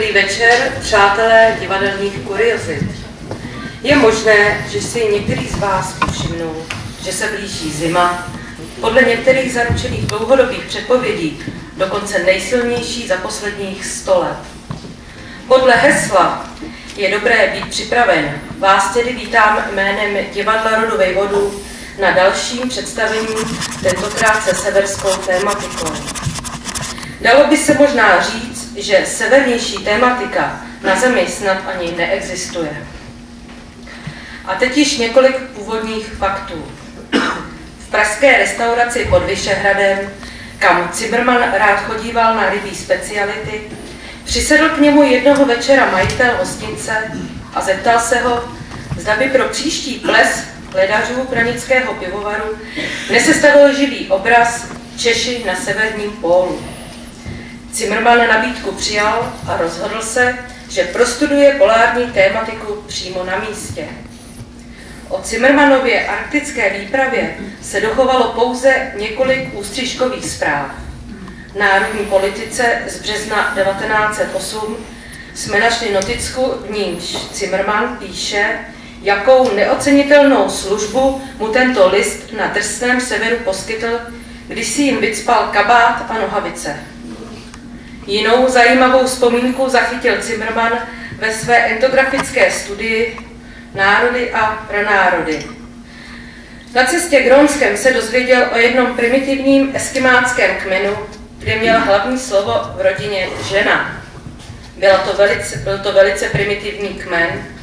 Dobrý večer, přátelé divadelních kuriozit. Je možné, že si některý z vás povšimnul, že se blíží zima, podle některých zaručených dlouhodobých předpovědí dokonce nejsilnější za posledních 100 let. Podle hesla Je dobré být připraven, vás tedy vítám jménem Divadla Rodu Vejvodů na dalším představení, tentokrát se severskou tématikou. Dalo by se možná říct, že severnější tématika na Zemi snad ani neexistuje. A teď již několik původních faktů. V pražské restauraci pod Vyšehradem, kam Zimmermann rád chodíval na rybí speciality, přisedl k němu jednoho večera majitel hostince a zeptal se ho, zda by pro příští ples hledařů pranického pivovaru nesestavil živý obraz Češi na severním pólu. Zimmermann nabídku přijal a rozhodl se, že prostuduje polární tématiku přímo na místě. O Zimmermannově arktické výpravě se dochovalo pouze několik ústřižkových zpráv. V národní politice z března 1908 jsme našli noticku, v nímž Zimmermann píše, jakou neocenitelnou službu mu tento list na drsném severu poskytl, když si jim vycpal kabát a nohavice. Jinou zajímavou vzpomínku zachytil Zimmermann ve své etnografické studii Národy a pranárody. Na cestě k Grónskem se dozvěděl o jednom primitivním eskimáckém kmenu, kde měl hlavní slovo v rodině žena. Byl to velice primitivní kmen.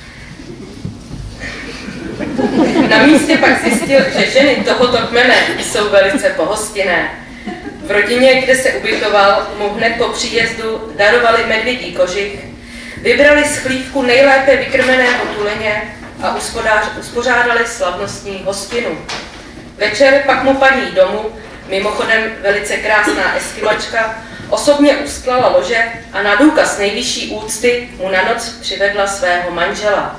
Na místě pak zjistil, že ženy tohoto kmene jsou velice pohostinné. V rodině, kde se ubytoval, mu hned po příjezdu darovali medvědí kožich, vybrali z chlívku nejlépe vykrmeného tuleně a uspořádali slavnostní hostinu. Večer pak mu paní domu, mimochodem velice krásná eskimačka, osobně ustlala lože a na důkaz nejvyšší úcty mu na noc přivedla svého manžela.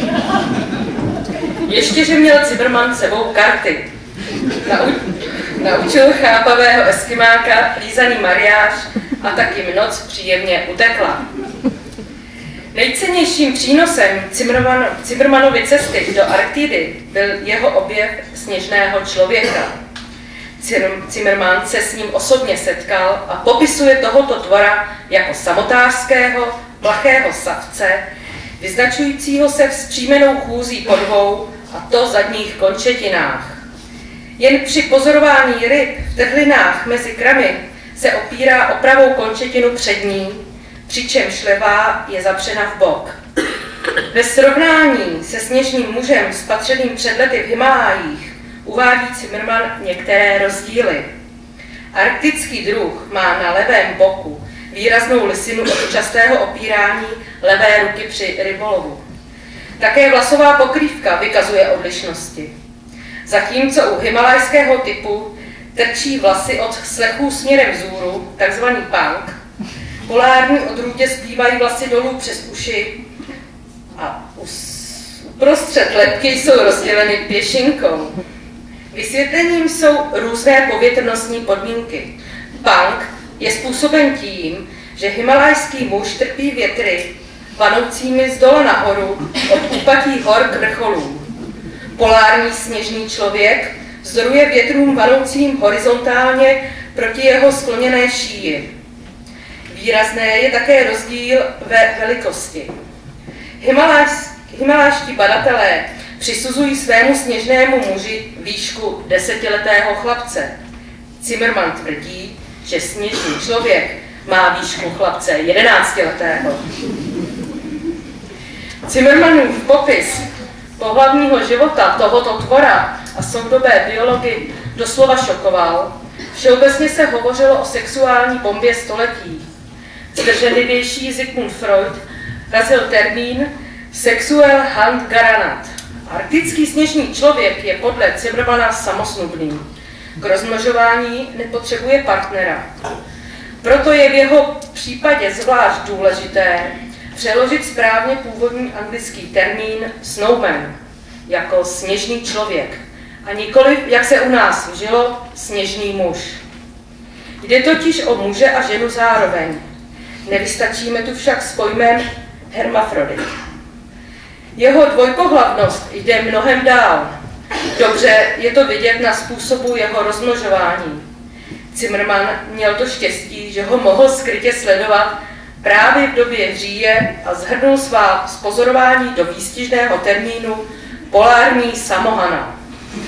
Ještě, že měl Zimmermann sebou karty. Naučil chápavého eskimáka lízaný mariáž a tak jim noc příjemně utekla. Nejcennějším přínosem Zimmermannovy cesty do Arktidy byl jeho objev sněžného člověka. Zimmermann se s ním osobně setkal a popisuje tohoto tvora jako samotářského, plachého savce, vyznačujícího se vzpřímenou chůzí po dvou, a to zadních končetinách. Jen při pozorování ryb v trhlinách mezi kramy se opírá o pravou končetinu přední, přičemž levá je zapřena v bok. Ve srovnání se sněžným mužem spatřeným před lety v Himálájích uvádí Zimmermann některé rozdíly. Arktický druh má na levém boku výraznou lisinu od častého opírání levé ruky při rybolovu. Také vlasová pokrývka vykazuje odlišnosti. Zatímco u himalajského typu trčí vlasy od slechů směrem vzhůru, takzvaný punk, polární odrůdě zbývají vlasy dolů přes uši a uprostřed lebky jsou rozděleny pěšinkou. Vysvětlením jsou různé povětrnostní podmínky. Punk je způsoben tím, že himalajský muž trpí větry vanoucími z dola nahoru od úpatí hor k vrcholům. Polární sněžný člověk vzdoruje větrům vanoucím horizontálně proti jeho skloněné šíji. Výrazné je také rozdíl ve velikosti. Himalajští badatelé přisuzují svému sněžnému muži výšku 10letého chlapce. Zimmermann tvrdí, že sněžný člověk má výšku chlapce 11letého. Zimmermannův popis pohlavního života tohoto tvora a soudobé biology doslova šokoval. Všeobecně se hovořilo o sexuální bombě století. Zdrženlivější Sigmund Freud razil termín sexuell Handgranat. Arktický sněžný člověk je podle Zimmermanna samosnubný. K rozmnožování nepotřebuje partnera. Proto je v jeho případě zvlášť důležité přeložit správně původní anglický termín snowman jako sněžný člověk a nikoliv, jak se u nás vžilo, sněžný muž. Jde totiž o muže a ženu zároveň. Nevystačíme tu však s pojmem hermafrodit. Jeho dvojpohlavnost jde mnohem dál. Dobře je to vidět na způsobu jeho rozmnožování. Zimmermann měl to štěstí, že ho mohl skrytě sledovat právě v době říje a shrnul svá pozorování do výstižného termínu polární samohana.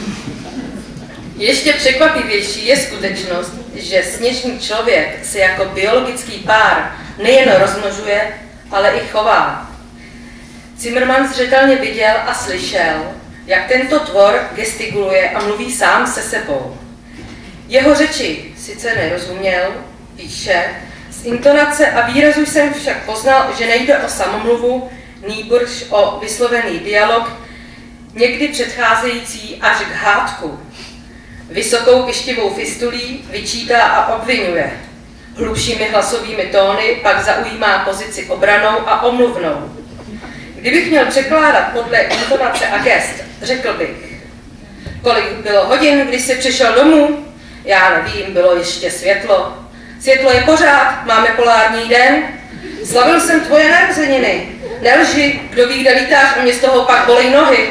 Ještě překvapivější je skutečnost, že sněžný člověk se jako biologický pár nejen rozmnožuje, ale i chová. Zimmermann zřetelně viděl a slyšel, jak tento tvor gestikuluje a mluví sám se sebou. Jeho řeči sice nerozuměl, píše, z intonace a výrazu jsem však poznal, že nejde o samomluvu, nýbrž o vyslovený dialog, někdy předcházející až k hádku. Vysokou pištivou fistulí vyčítá a obvinuje. Hlubšími hlasovými tóny pak zaujímá pozici obranou a omluvnou. Kdybych měl překládat podle intonace a gest, řekl bych, kolik bylo hodin, když jsi přišel domů? Já nevím, bylo ještě světlo. Světlo je pořád, máme polární den. Slavil jsem tvoje narozeniny. Nelži, kdo ví, kde lítáš a mě z toho pak bolí nohy.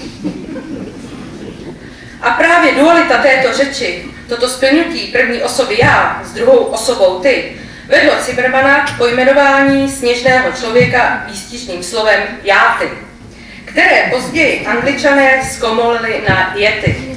A právě dualita této řeči, toto splnutí první osoby já s druhou osobou ty, vedlo Zimmermanna k pojmenování sněžného člověka výstižným slovem játy, které později Angličané zkomolili na jety.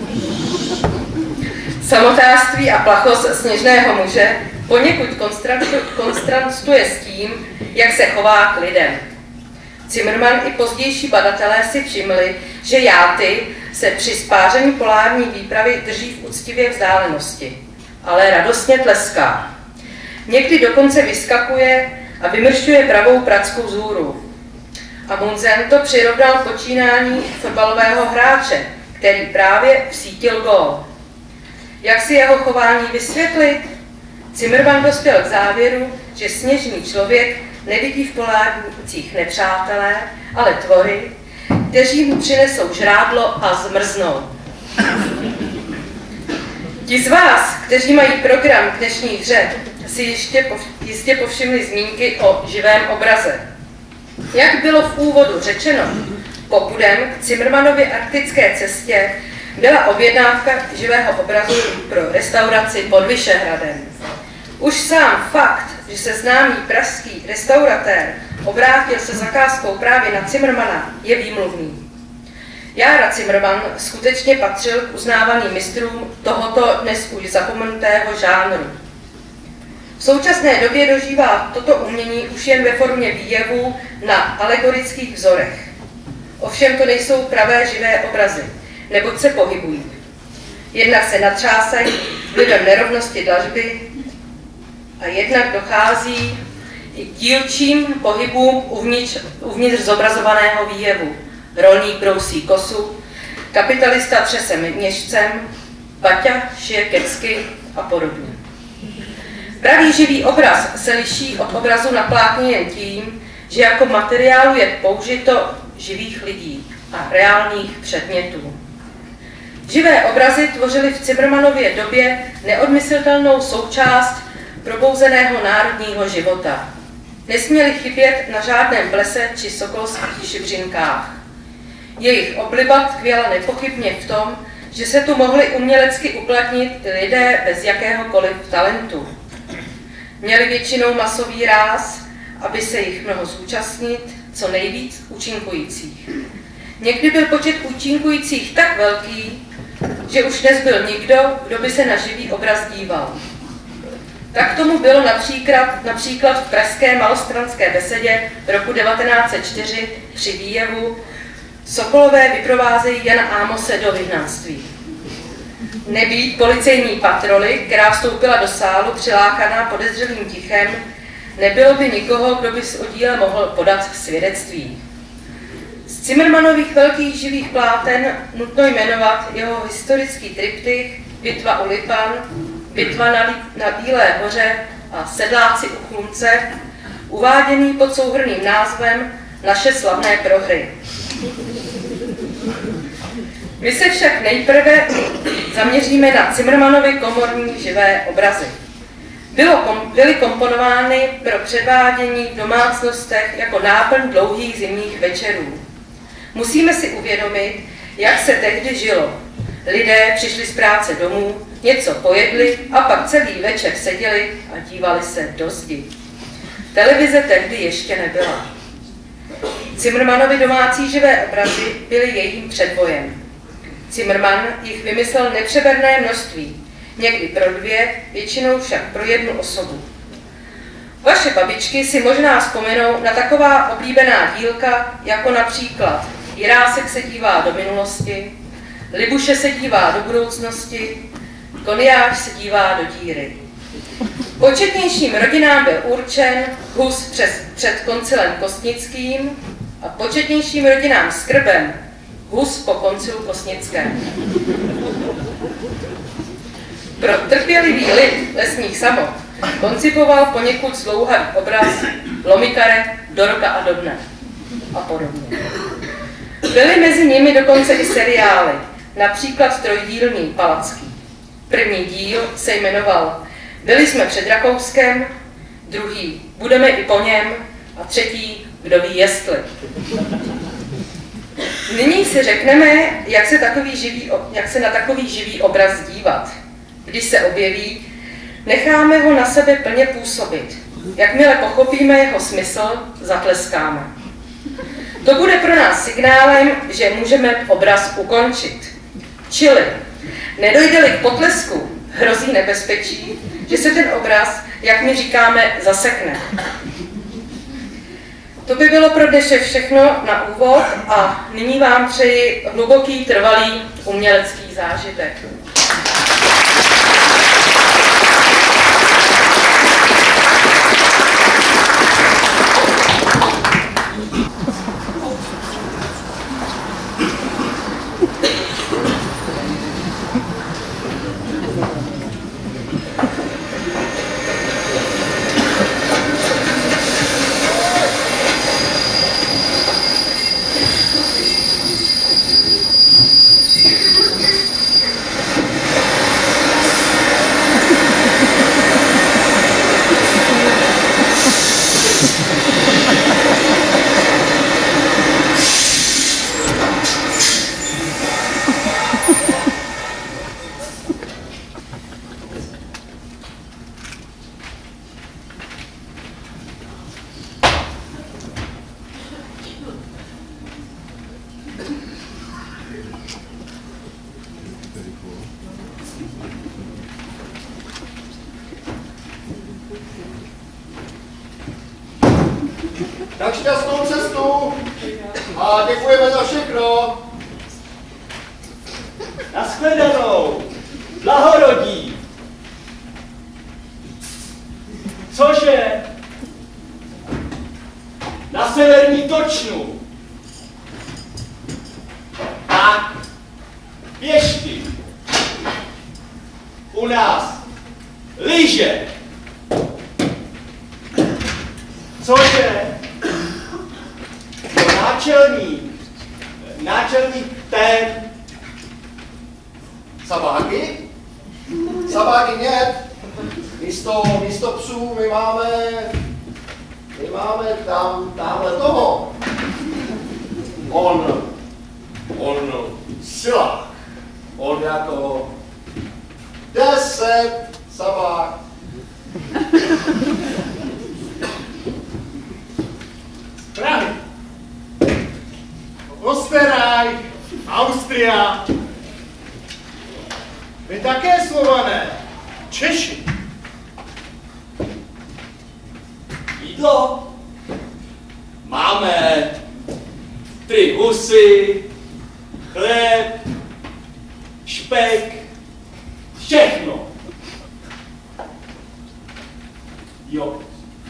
Samotářství a plachost sněžného muže poněkud kontrastuje s tím, jak se chová k lidem. Zimmermann i pozdější badatelé si všimli, že játy se při spáření polární výpravy drží v úctivé vzdálenosti, ale radostně tleská. Někdy dokonce vyskakuje a vymršťuje pravou pracku vzhůru. Amundsen to přirovnal k počínání fotbalového hráče, který právě vsítil gól. Jak si jeho chování vysvětlit? Zimmermann dospěl k závěru, že sněžný člověk nevidí v polárnicích nepřátelé, ale tvory, kteří mu přinesou žrádlo a zmrznou. Ti z vás, kteří mají program k dnešní hře, si jistě povšimli zmínky o živém obraze. Jak bylo v úvodu řečeno, popudem k Zimmermannově arktické cestě byla objednávka živého obrazu pro restauraci pod Vyšehradem. Už sám fakt, že se známý pražský restauratér obrátil se zakázkou právě na Zimmermanna, je výmluvný. Jára Zimmermann skutečně patřil k uznávaným mistrům tohoto dnes už zapomenutého žánru. V současné době dožívá toto umění už jen ve formě výjevů na alegorických vzorech. Ovšem to nejsou pravé živé obrazy, neboť se pohybují. Jednak se natřásají vlivem nerovnosti dlažby a jednak dochází i k dílčím pohybům uvnitř zobrazovaného výjevu. Rolník brousí kosu, kapitalista třese měšcem, Baťa šije kecky a podobně. Pravý živý obraz se liší od obrazu na plátně jen tím, že jako materiálu je použito živých lidí a reálných předmětů. Živé obrazy tvořily v Zimmermannově době neodmyslitelnou součást probouzeného národního života. Nesměly chybět na žádném plese či sokolských šibřinkách. Jejich obliba tkvěla nepochybně v tom, že se tu mohli umělecky uplatnit lidé bez jakéhokoliv talentu. Měli většinou masový ráz, aby se jich mohl zúčastnit co nejvíc účinkujících. Někdy byl počet účinkujících tak velký, že už nezbyl nikdo, kdo by se na živý obraz díval. Tak tomu bylo například v pražské Malostranské besedě roku 1904 při výjevu Sokolové vyprovázejí Jana Ámose do vyhnanství. Nebýt policejní patroly, která vstoupila do sálu přilákaná podezřelým tichem, nebylo by nikoho, kdo by o díle mohl podat svědectví. Z Zimmermannových velkých živých pláten nutno jmenovat jeho historický triptych Bitva u Lipan, Bitva na Bílé hoře a Sedláci u Chlumce, uváděný pod souhrnným názvem Naše slavné prohry. My se však nejprve zaměříme na Zimmermannovy komorní živé obrazy. byly komponovány pro předvádění v domácnostech jako náplň dlouhých zimních večerů. Musíme si uvědomit, jak se tehdy žilo. Lidé přišli z práce domů, něco pojedli a pak celý večer seděli a dívali se do zdi. Televize tehdy ještě nebyla. Cimrmanovi domácí živé obrazy byly jejím předvojem. Cimrman jich vymyslel nepřeberné množství, někdy pro dvě, většinou však pro jednu osobu. Vaše babičky si možná vzpomenou na taková oblíbená dílka, jako například Jirásek se dívá do minulosti, Libuše se dívá do budoucnosti, Koniáš se dívá do díry. Početnějším rodinám byl určen Hus před koncilem Kostnickým a početnějším rodinám s krbem Hus po koncilu Kostnickém. Pro trpělivý lid lesních samot koncipoval poněkud zdlouhavý obraz Lomikare, do roka a do dne a podobně. Byly mezi nimi dokonce i seriály, například trojdílný Palacký. První díl se jmenoval Byli jsme před Rakouskem, druhý Budeme i po něm a třetí Kdo ví jestli. Nyní si řekneme, jak se na takový živý obraz dívat. Když se objeví, necháme ho na sebe plně působit. Jakmile pochopíme jeho smysl, zatleskáme. To bude pro nás signálem, že můžeme obraz ukončit. Čili, nedojde-li k potlesku, hrozí nebezpečí, že se ten obraz, jak my říkáme, zasekne. To by bylo pro dnešek všechno na úvod a nyní vám přeji hluboký, trvalý umělecký zážitek. Tak šťastnou cestu a děkujeme za všechno. Nashledanou, blahorodí. Cože? Na severní točnu. Tak, pěšky. U nás lyže. Cože? To náčelník ten. Sabáky? Sabáky нет. Místo psů my máme tamhle toho. On silák. On jako 10 sabák. Prahy. Österreich, Austria. Vy také Slované. Češi. Jídlo. Máme 3 husy, chléb, špek, všechno. Jo.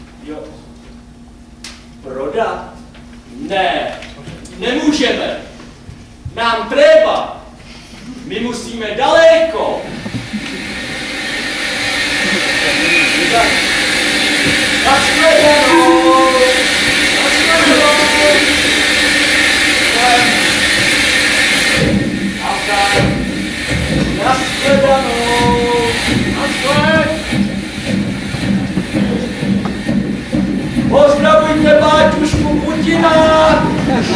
Prodat? Ne, nemůžeme. Nám treba. My musíme daleko. Nashledanou. Nashledanou.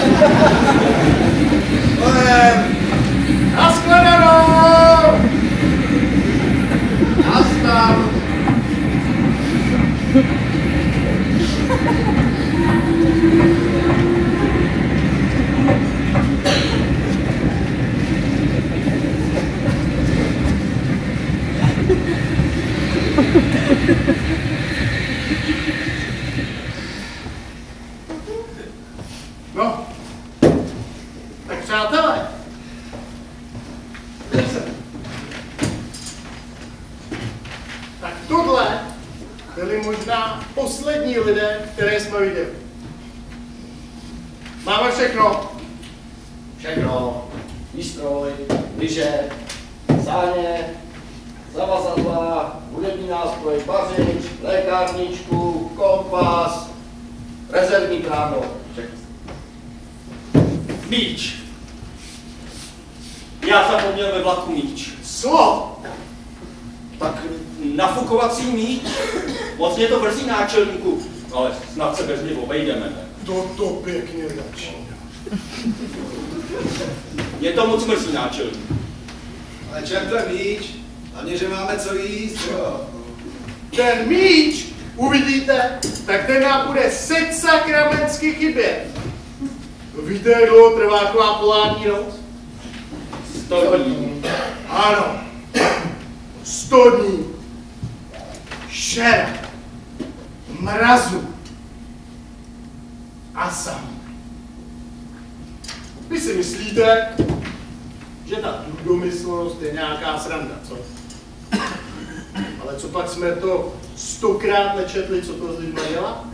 Naschledanou! Nastav! No, tak přátelé, tak tohle byli možná poslední lidé, které jsme viděli. Máme všechno. Všechno. Výstroj, lyže, sáně, zavazadla, hudební nástroj, vařič, lékárničku, kompas, rezervní práno. Všechno. Míč. Já zapomněl ve vlaku míč. Co? Tak nafukovací míč. Moc mě to vrzí, náčelníku, ale snad se bez něj obejdeme. Ne? To pěkně začíná. Mě to moc mrzí, náčelníku. Ale čem ten míč? Hlavně, že máme co jíst, jo. Ten míč, uvidíte, tak ten nám bude sakramensky chybět. Víte, jak dlouho trvá taková polární noc? 100 dní. Ano. 100 dní. Šera. Mrazu. A sam. Vy si myslíte, že ta důdomyslnost je nějaká sranda, co? Ale co pak jsme to 100krát nečetli, co to s lidma dělá?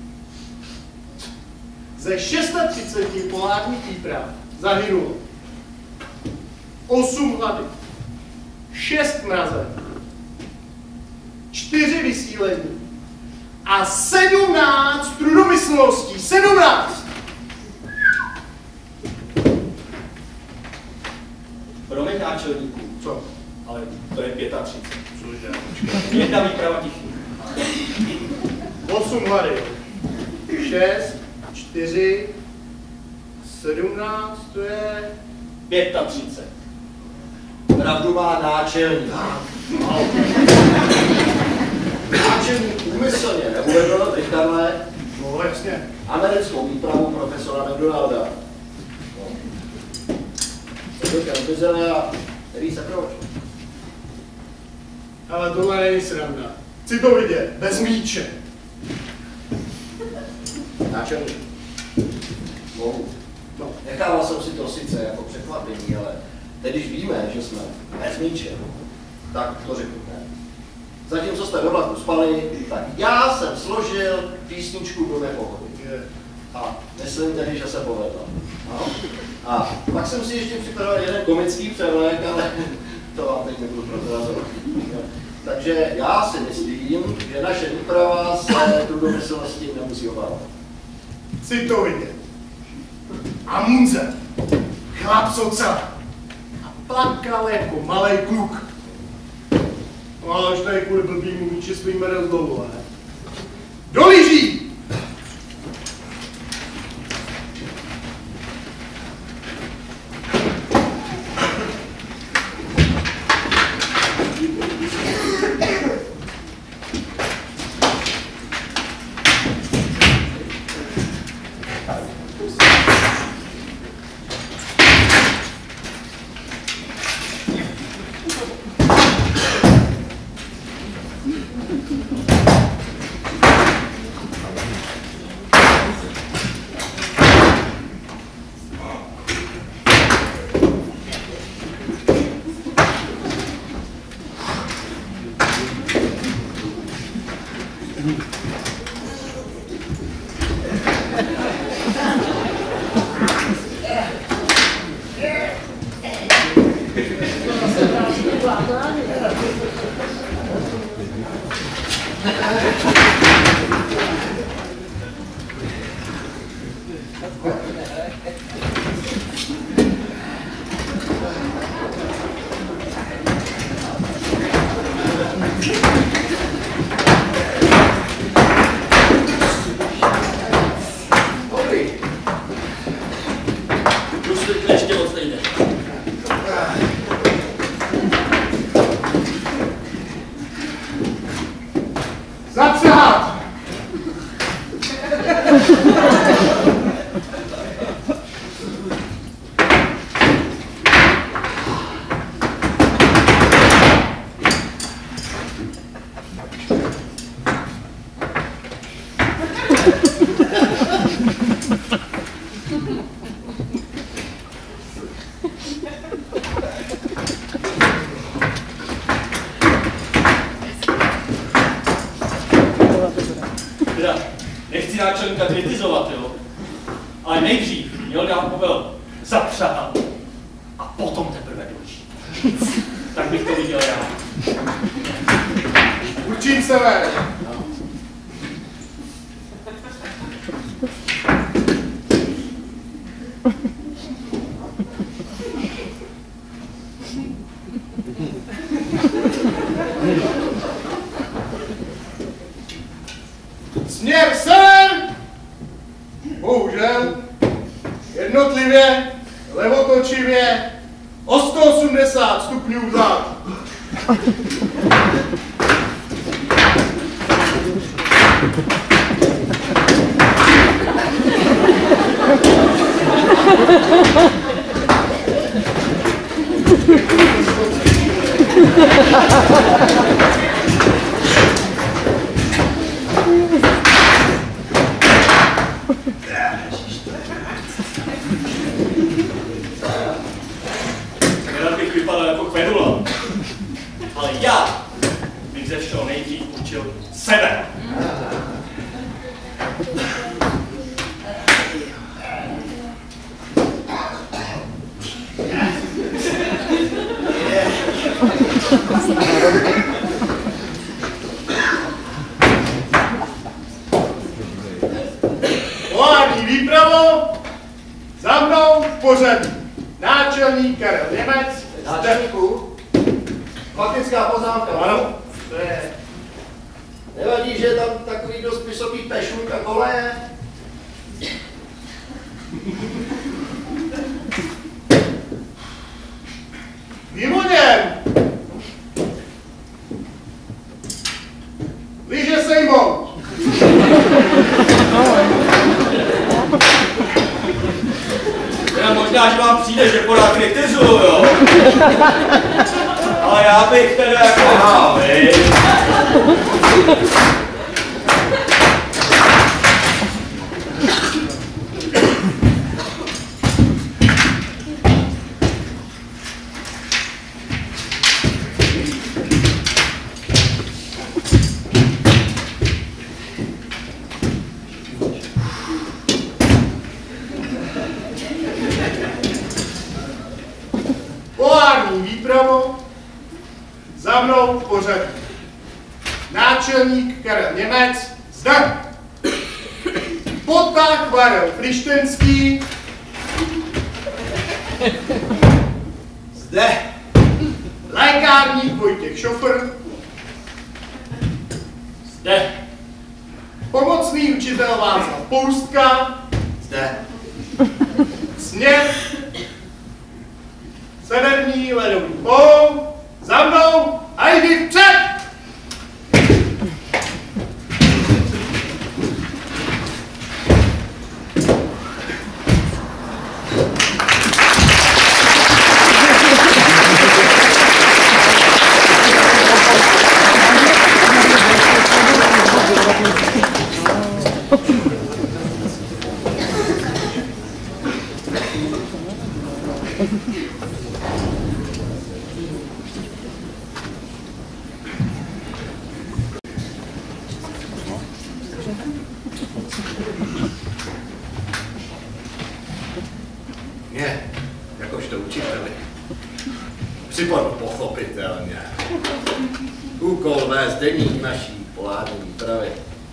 Ze 630 polárních výprav zahynulo 8 hlady, 6 mrazek, 4 vysílení a 17 trudomyslností. 17! Promiň, náčelníku, Co? ale to je 35. Cože? Jedna výprava tichý. 8 hlady, 6, 4, 17, to je... 35. Pravdu má náčelník. Náčelník úmyslně neuvedl, teď Karle, No jasně. americkou výpravu profesora McDonalda. No. To byl Kempizela, který se proč. Ale tohle není sranda. Chci to vidět, bez míče. Náčelník. Mohu. No. Nechával jsem si to sice jako překvapení, ale teď, když víme, že jsme bez míče, tak to řeknu ne. Zatímco jste ve vlaku spali, tak já jsem složil písničku do nepohody. A myslím tedy, že se povedla. No. A pak jsem si ještě připravil jeden komický převlek, ale to vám teď nebudu prozrazovat. Takže já si myslím, že naše výprava se tu domyslnosti nemusí obávat. Chci to vidět. A Munze, chlap soca, a plakal jako malej kluk. No ale až tady kvůli blbýmu míči svým rozdlouho, ne? Do lyží! náčelníka kritizovat, jo. Ale nejdřív měl dát povel zapřát a potom teprve dožít. Tak bych to viděl já. Určím se ven. Směr sem! Bohužel, jednotlivě, levotočivě, o 180 stupňů vzad. Nerad bych vypadal jako kvedula, ale já bych ze všeho nejdřív učil sebe. Polární výpravo, za mnou v pořadí. Náčelník Karel Němec. Náčelníku, faktická poznámka. Ano. To je... Nevadí, že je tam takový dost vysoký pešůk a koleje? Vím o něm. Lyže sejmout. Možná, že vám přijde, že pořád kritizuju, jo. Ale já bych teda jako Polární výpravo, za mnou v pořadí. Náčelník Karel Němec, zde. Poták Varel Frištenský, Zde. lékárník Vojtěch Šofr, zde. pomocný učitel Václav Poustka, Zde. směr, severní ledový pól, za mnou a jdi vpřed! Mě, jakožto učiteli, připadl pochopitelně úkol vést deník naší polární výpravy.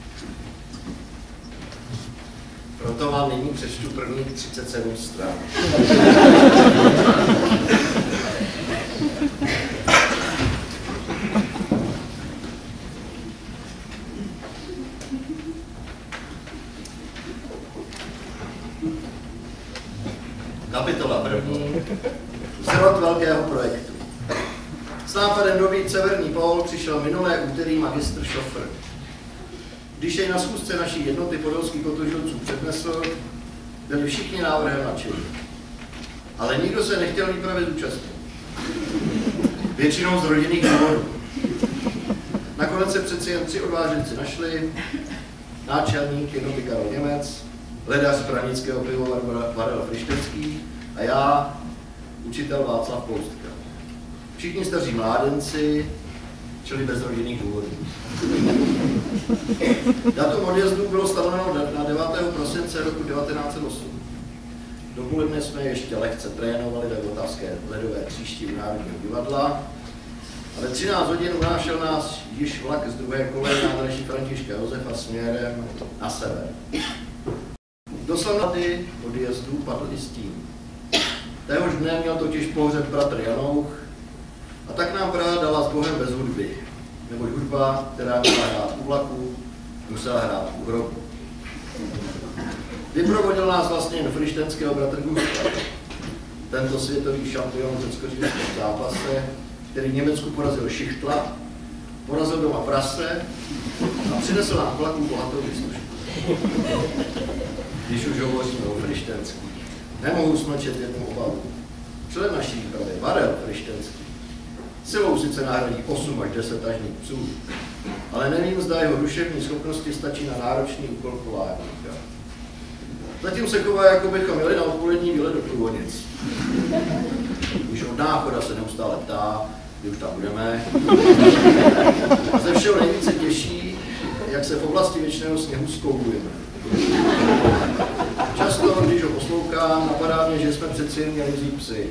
Proto vám nyní přečtu prvních 37 stran. Kapitola první. Zrod velkého projektu. S nápadem dobít severní pól přišel minulé úterý magistr Šofr. Když jej na schůzce naší jednoty podolských kotožilců přednesl, byli všichni návrhem nadšení. Ale nikdo se nechtěl výpravy zúčastnit. Většinou z rodinných důvodů. Nakonec se přeci jen 3 odváženci našli, náčelník jednoty Karel Němec, ledař branického pivovaru Varel Frištenský a já, učitel Václav Poustka. Všichni staří mládenci, čili bez rodinných důvodů. Datum odjezdu bylo stanoveno na 9. prosince roku 1908. Dopoledne jsme ještě lehce trénovali do Vltavské ledové příští u Národního divadla a ve 13 hodin unášel nás již vlak z druhé koleje nádraží Františka Josefa směrem na sever. Do slavnosti odjezdu padl i stín. Téhož dne měl totiž pohřeb bratr Janouch a tak nám Praha dala s Bohem bez hudby, neboť hudba, která měla hrát u vlaku, musela hrát u hrobu. Vyprovodil nás vlastně jen frištenského bratr Gustav, tento světový šampion v řecko-římském zápase, který v Německu porazil Šichtla, porazil doma prase a přinesl nám vlaku bohatou výslužku. Když už hovoříme o frištenských, nemohu smlčet jednu obavu. Člen naší výpravy, Varel Frištenský, silou sice nahradí 8 až 10 tažných psů, ale nevím, zda jeho duševní schopnosti stačí na náročný úkol kolárníka. Zatím se chová, jako bychom jeli na odpolední výlet do Průhonic. Už od náchoda se neustále ptá, kdy už tam budeme. A ze všeho nejvíce těší, jak se v oblasti věčného sněhu zkoulujeme. Často, když ho poslouchám, napadá mě, že jsme přeci jen měli vzít psy.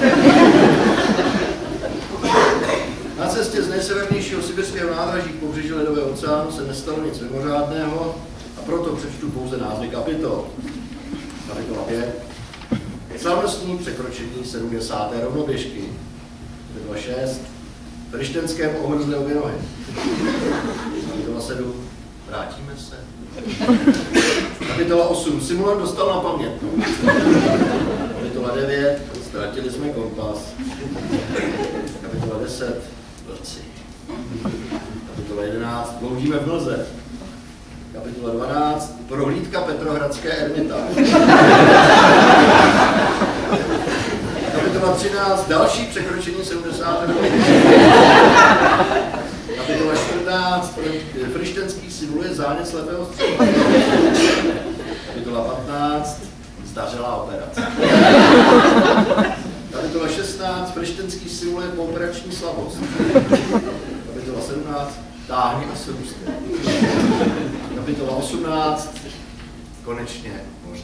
Na cestě z nejsevernějšího sibirského nádraží k pobřeží Ledového oceánu se nestalo nic mimořádného a proto přečtu pouze názvy kapitol. Kapitola 5. Slavnostní překročení 70. rovnoběžky. Kapitola 6. Frištenském ohrzli obě nohy. Kapitola 7. Vrátíme se. Kapitola 8. Simulant dostal na pamětnou. Kapitola 9. Ztratili jsme kompas. Kapitola 10. Vlci. Kapitola 11. Bloudíme v mlze. Kapitola 12. Prohlídka Petrohradské Ermitáže. Kapitola 13. Další překročení 70. Kapitola 14. Frištenský simuluje zánět slepého střeva. Kapitola 15. Zdařilá operace. Kapitola 16. Frištenský simuluje pooperační slabost. Kapitola 17. Táhni a se růstne. Kapitola 18. Konečně možný.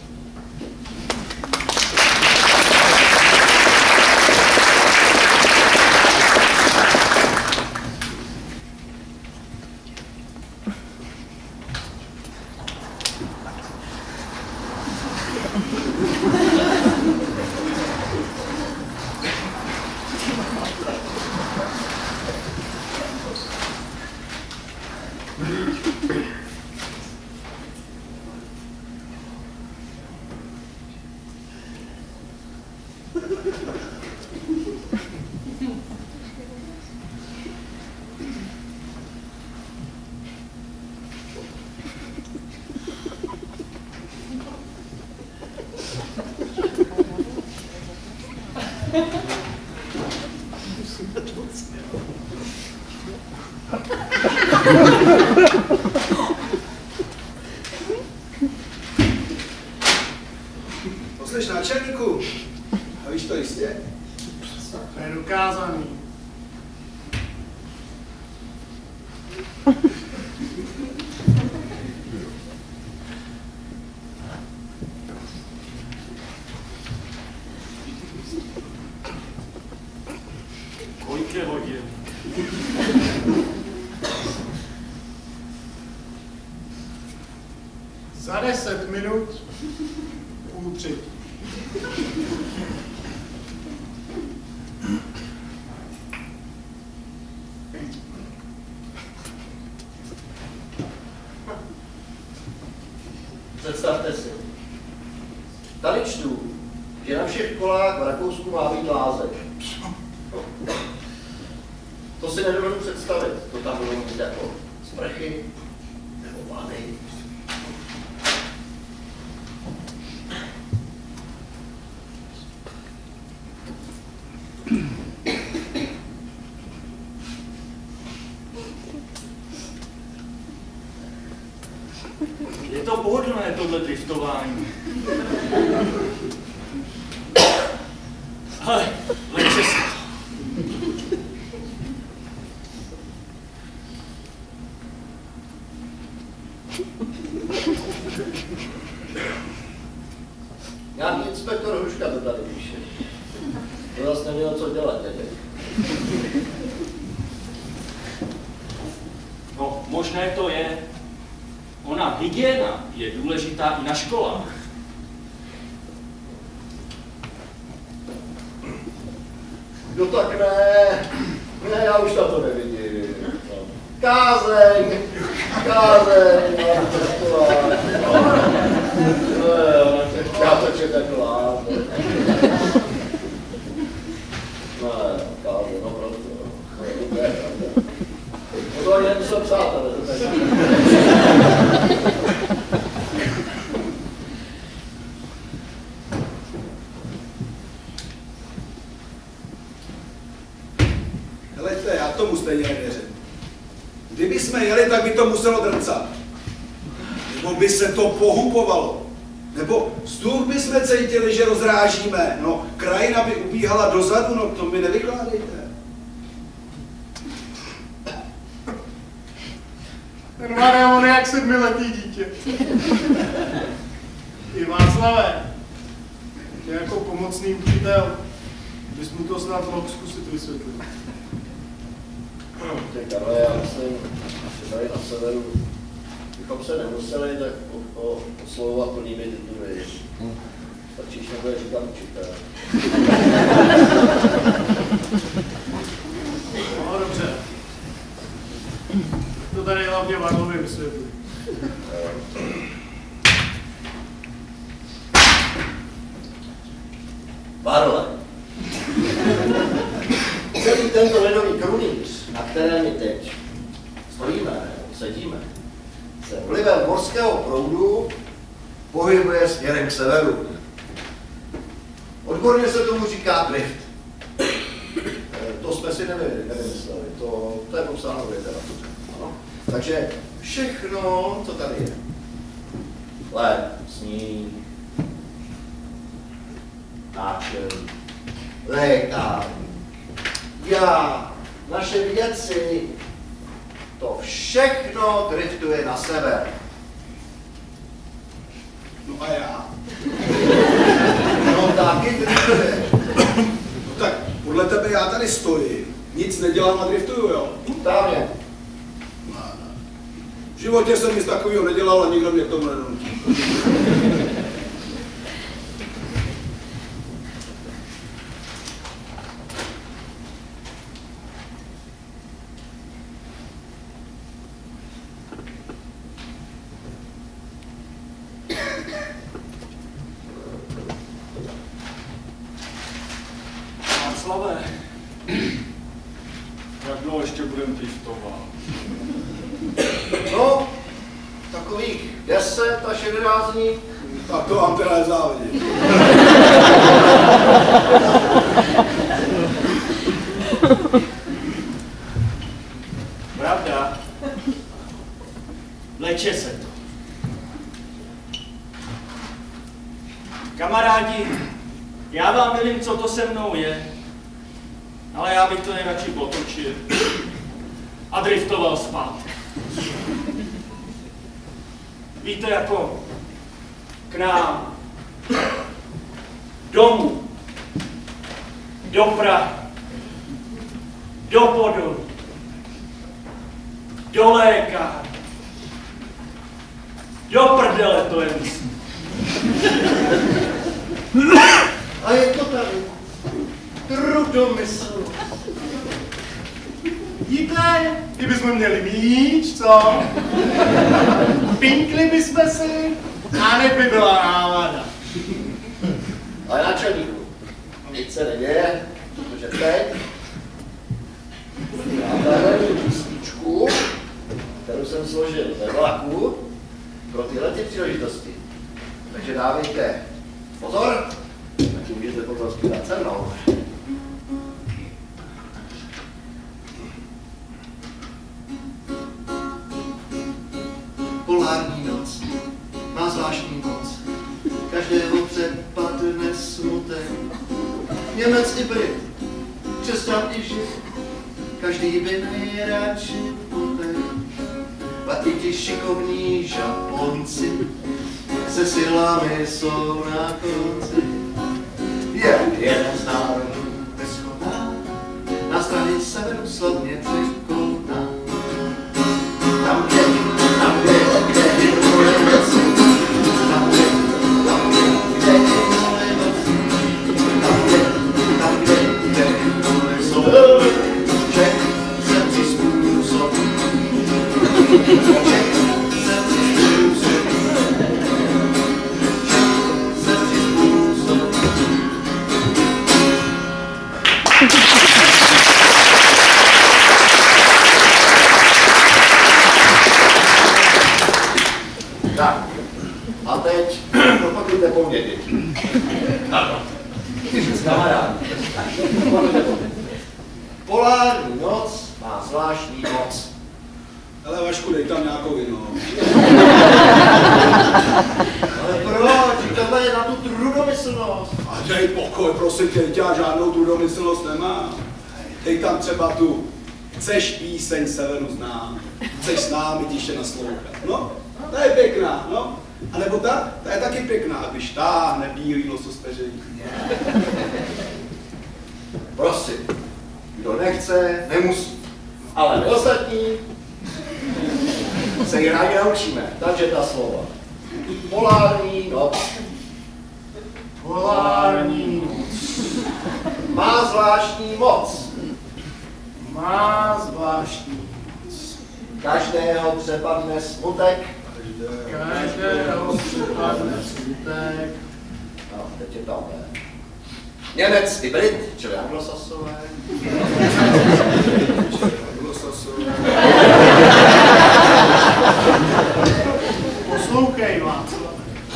Poslyš, náčelníku, a víš to jistě? To je dokázaný. Kolik je hodin? Za 10 minut 2:30. Představte si. Tady čtu, že na všech kolách v Rakousku má být lázeň. To si nedovedu představit. To tam budou mít jako sprchy nebo vany. Je to pohodlné, tohle driftování. Ale leče se to. možné to je. Ona hygiena je důležitá i na školách. No tak ne, já už na to nevidím. Kázeň, já to čekám plán. Ne, kázeň, no proto. To ani nemusel psát, ale to tak. Heleďte, já tomu stejně nevěřím. Kdyby jsme jeli, tak by to muselo drcat. Nebo by se to pohupovalo. Nebo vzduch by jsme cítili, že rozrážíme. No, krajina by ubíhala dozadu, no to mi nevykládejte. Ten Marian, on je jak 7letý dítě. Ty Václave, ty jako pomocný učitel, bys mu to snad mohl zkusit vysvětlit. Ty Karle, já myslím, že tady na severu bychom se nemuseli tak oslovovat plnými tituly. Stačí, že nebude říkat učitel. No dobře. To tady hlavně Varlovi vysvětlí. Varle. Celý tento ledový krunýř, na kterém my teď stojíme, sedíme, se vlivem morského proudu pohybuje směrem k severu. Odborně se tomu říká drift. To jsme si nevymysleli, to je popsáno v literatuře. Takže všechno, co tady je. Led, sníh, náčelník, lékárník, já, naše věci, to všechno driftuje na sever. No a já? No taky driftuje. No tak podle tebe já tady stojím, nic nedělám a driftuju, jo? Právě. V životě jsem nic takového nedělal a nikdo mě k tomu nedonutí. Václave, jak dlouho ještě budeme driftovat? No, takových 10 až 11 dní. Tak to vám teda nezávidím. Pravda? Vleče se to. Kamarádi, já vám nevím, co to se mnou je, ale já bych to nejradši otočil a driftoval zpátky. Víte, jako k nám, domů, do Prahy, do Podolí, do lékárny, do prdele to je myslím. A je to tady. Trudomysl. Vidíte, kdybychom měli míč, co? Pinkli bychom si, a by byla nálada. Ale náčelníku, nic se neděje, protože teď já tady písničku, kterou jsem složil ve vlaku pro tyhle ty příležitosti. Takže dávejte pozor, taky můžete potom zpívat se mnou. Polární noc má zvláštní moc, každého přepadne smutek. Němec i Brit, křesťan i Žid, každý by nejradši potek. A i ti šikovní Japonci se silami jsou na konci. Je jeden z národů neschodná, na straně severu slavně překoná. Tam, kde Tak, a teď propagujte po mně, děti. Ano. Kamarádi. Polární noc má zvláštní moc. Ale Vašku, dej tam nějakou jinou. Ale proč? Tohle je na tu trudomyslnost. A dej pokoj, prosím tě, já žádnou trudomyslnost nemám. Dej tam třeba tu. Chceš píseň Severu znám, chceš s námi tiše naslouchat. No, ta je pěkná, no. A nebo ta je taky pěkná, když táhne bílý losos peření. Prosím, kdo nechce, nemusí. Ale my ostatní se ji rádi naučíme. Takže ta slova. Polární noc. Polární noc. Má zvláštní moc. Má zvláštní moc. Každého přepadne smutek. Každého připadne smutek. No, teď je tam Němec i Brit, čili anglosasové. Poslouchej, Václav.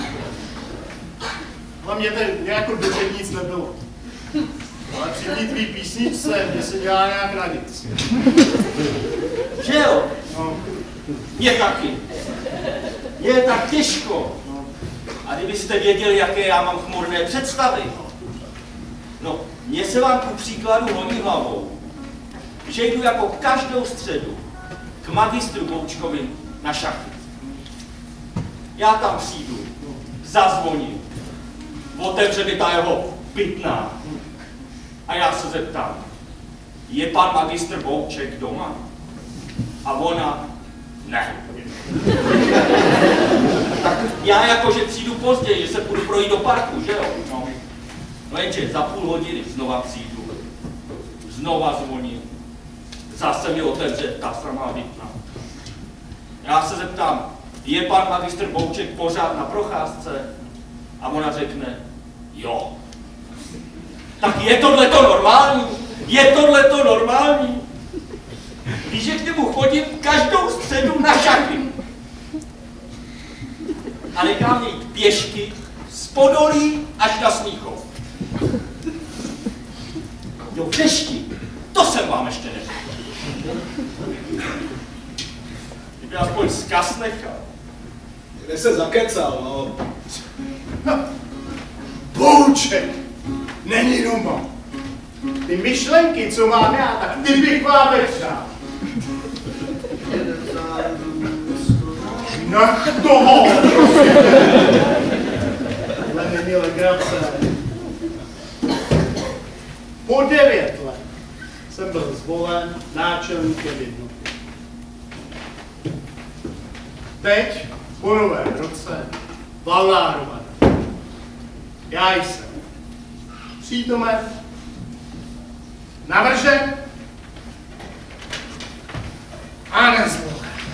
Hlavně tady jako doteď nic nebylo. Ale při té tvý písničce mě se dělá nějak radic. Že jo? No, Mně taky. Mně je tak těžko. A kdybyste věděli, jaké já mám chmurné představy. No, mně se vám ku příkladu honí hlavou, že jdu jako každou středu k magistru Boučkovi na šachy. Já tam přijdu, zazvoním, otevře mi ta jeho pitná. A já se zeptám, je pan magistr Bouček doma? A ona, ne. Tak já jakože přijdu později, že se půjdu projít do parku, že jo? No jenže za půl hodiny znova přijdu, znova zvoním, zase mi otevře ta samá pitná. Já se zeptám, je pan magistr Bouček pořád na procházce? A ona řekne, jo. Tak je tohleto normální? Je tohleto normální? Víš, že k němu chodím každou středu na šachy. A nechám mě jít pěšky z Podolí až na Smíchov. Jo, pěšky, to jsem vám ještě neřekl. Kdyby aspoň vzkaz nechal. Kde se zakecal, no. Bouček není doma. Ty myšlenky, co mám já, tak ty bych vám nepřál. Nech toho, prosím. Tohle není legrace. Po 9 let jsem byl zvolen náčelníkem jednotky. Teď, po novém roce, valná hromada. Já jsem přítomen, navržen a nezvolen.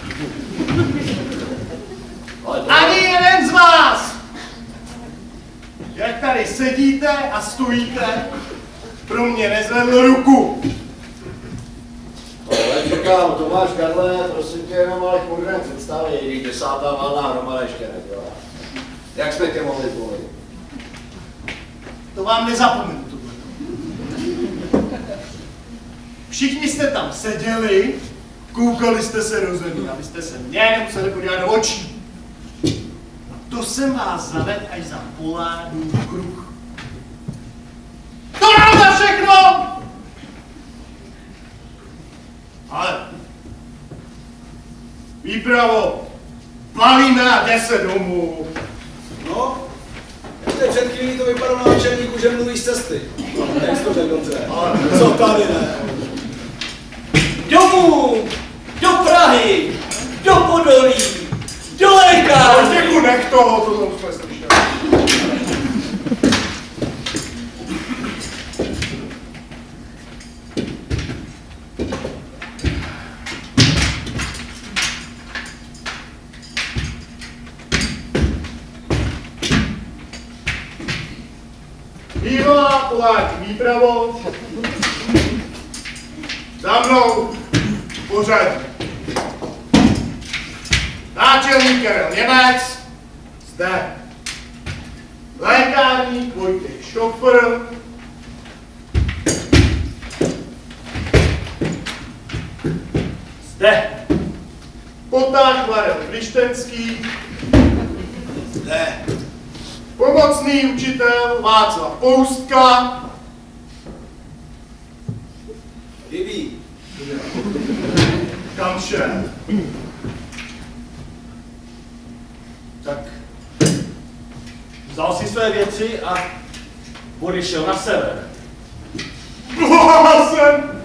Ani jeden z vás, jak tady sedíte a stojíte, pro mě nezvedl ruku. Ale říkám, Tomáš Karle, prosím tě, jenom ale chmurné představy, když 10. valná hromada ještě nebyla. Jak jsme tě mohli zvolit? To vám nezapomenu tohle. Všichni jste tam seděli, koukali jste se do země, abyste se mě nemuseli podívat do očí. A to jsem vás zavedl až za polární kruh. To nám za všechno! Ale výpravo, balíme a 10 domů. No, ještě před chvílí to vypadalo na načelníku, že mluví z cesty. No, tak to řekl dobře. Ale co tady ne? Domů, do Prahy, do Podolí, do lékárny. Děku, nech toho, to jsme slyšeli. Polák výpravou. Za mnou pořadí. Náčelník Karel Němec, zde. Lékárník Vojtěch Štofr, Zde. potáž Marel Krištenský, Ne. pomocný učitel Václav Poustka, Chybí. kam šel. Tak vzal si své věci a odešel na sever. Blázen!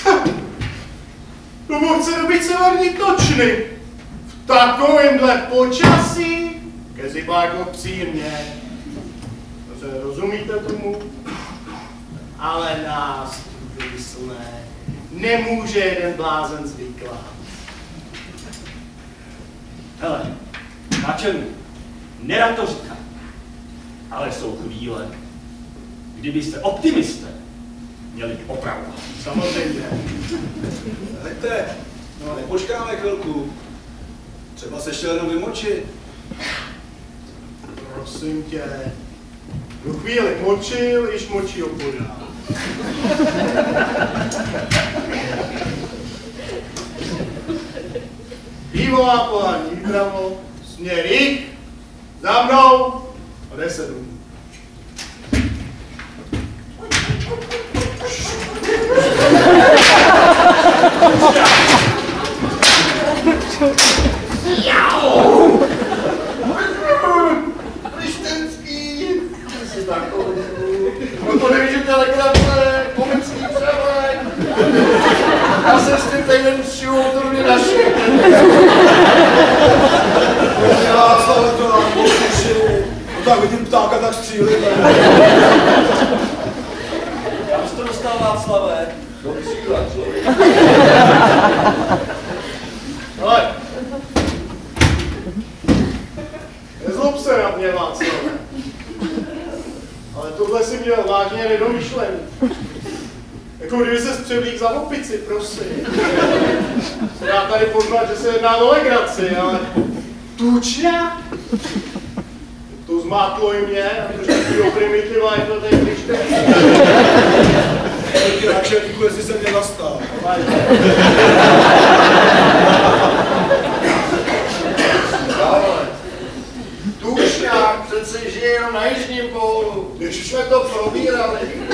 To chce dobít severní točny. V takovémhle počasí, kezibáko příjemně. Rozumíte tomu? Ale nás tu vysune nemůže jeden blázen zvyklát. Hele, náčelník, nerad to říkám, ale jsou chvíle, kdybyste optimisté měli opravdu. Samozřejmě. Hejte, no nepočkáme chvilku. Třeba se ještě jenom vymočit. Prosím tě. Do chvíli močil, již močí opodál. Bývalá polání výpravo, směr jich, za mnou a 10 dnů. Krištenský, ty jsi takový. No to nevíš, že to je legrace, komický převlek. Já jsem s tím týden šivou, to mě našel. Já slavě to nám posluši. No tak vidím ptáka, tak střílím. Já už to dostal Václavé. Do křídla, člověk. Ale nezlob se na mě, Václav. Ale tohle si měl vážně nedomyšlený. Jako kdyby se střeblík za opici, prosím. Já tady poznat, že se jedná o legraci, ale tučňák? To zmátlo i mě, protože takovýho primitiva je to tady Krištenský. Ty náčelníku, jestli se mě zastal. Tušňák přece žije jenom na jižním pólu. Když jsme to probírali.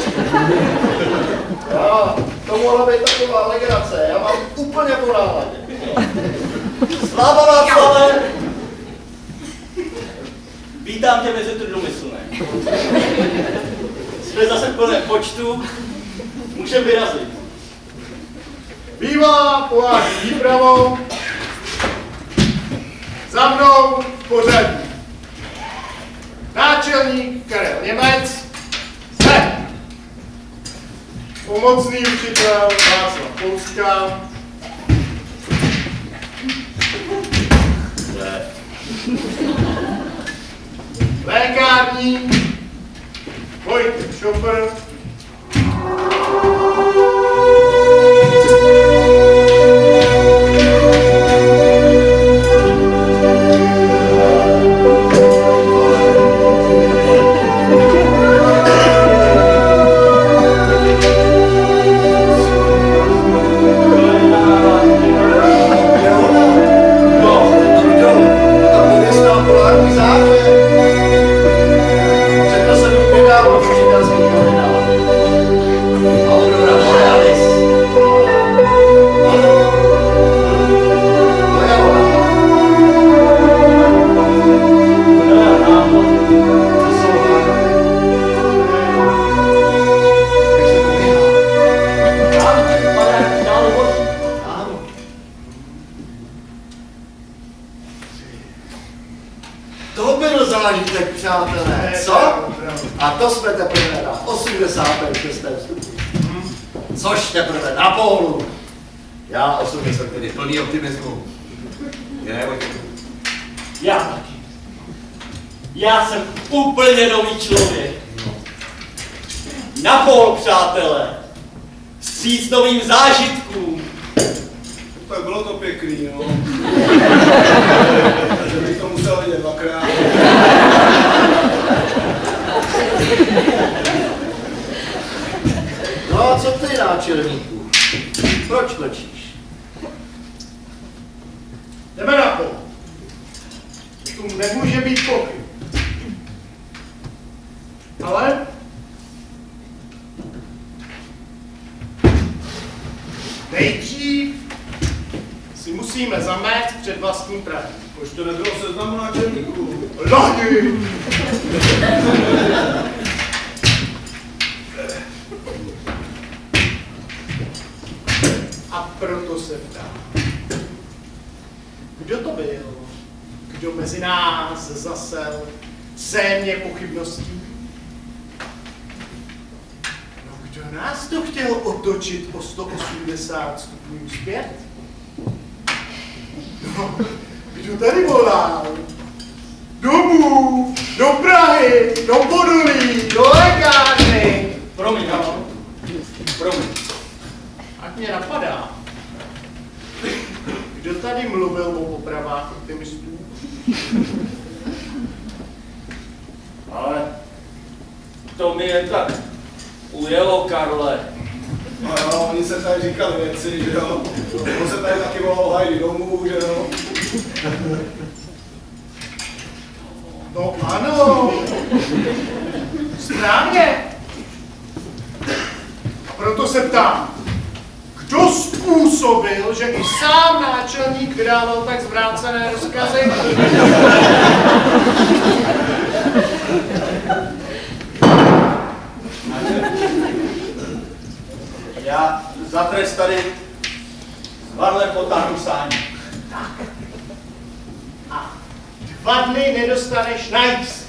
To mohla být taková legrace. Já mám úplně po náladě. Sláva Václavé! Vítám tě mezi trdomyslné. Jsme zase v plném počtu, můžeme vyrazit. Bývalá polání výpravou, za mnou v pořadí. Náčelník Karel Němec, zde. Pomocný učitel Václav Poustka, Zde. lékárník Vojtěch Štofr, To byl zážitek, přátelé, co? A to jsme teprve na 86. stupni. Což teprve na pólu. Já osobně jsem tedy plný optimismu. Je, Vojtěchu? Já taky. Já jsem úplně nový člověk. Na pol, přátelé! Vstříc novým zážitkům! Tak bylo to pěkný, no. Že bych to musel vidět dvakrát. No a co ty, náčelníku? Proč mlčíš? Jdeme na pol. Tu nemůže být pochyb. Ale nejdřív si musíme zamést před vlastním prahem. Už to nebylo v seznamu náčelníků. Lodi! A proto se ptám, kdo to byl, kdo mezi nás zasel sémě pochybností? No, kdo nás to chtěl otočit o 180 stupňů zpět? No, kdo tady volal? Domů, do Prahy, do Podolí, do lékárny. Promiň, No, promiň. ať mě napadá. Kdo tady mluvil o popravách optimistů? Ale to mi jen tak ujelo, Karle. No jo, oni se tady říkali věci, že jo. On se tady taky volal hajdy domů, že jo. No ano, správně. A proto se ptám, kdo způsobil, že i sám náčelník vydával tak zvrácené rozkazy? Já za trest tady s varlem potáhnu sání. A 2 dny nedostaneš najíst.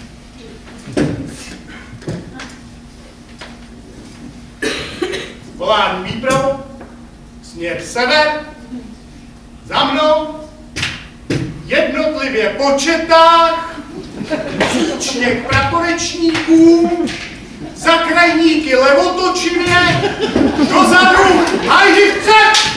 Volání výpravu, směr sever, za mnou, jednotlivě po četách, příčně k praporečníkům, za krajníky levotočivě, dozadu, hajdi vpřed!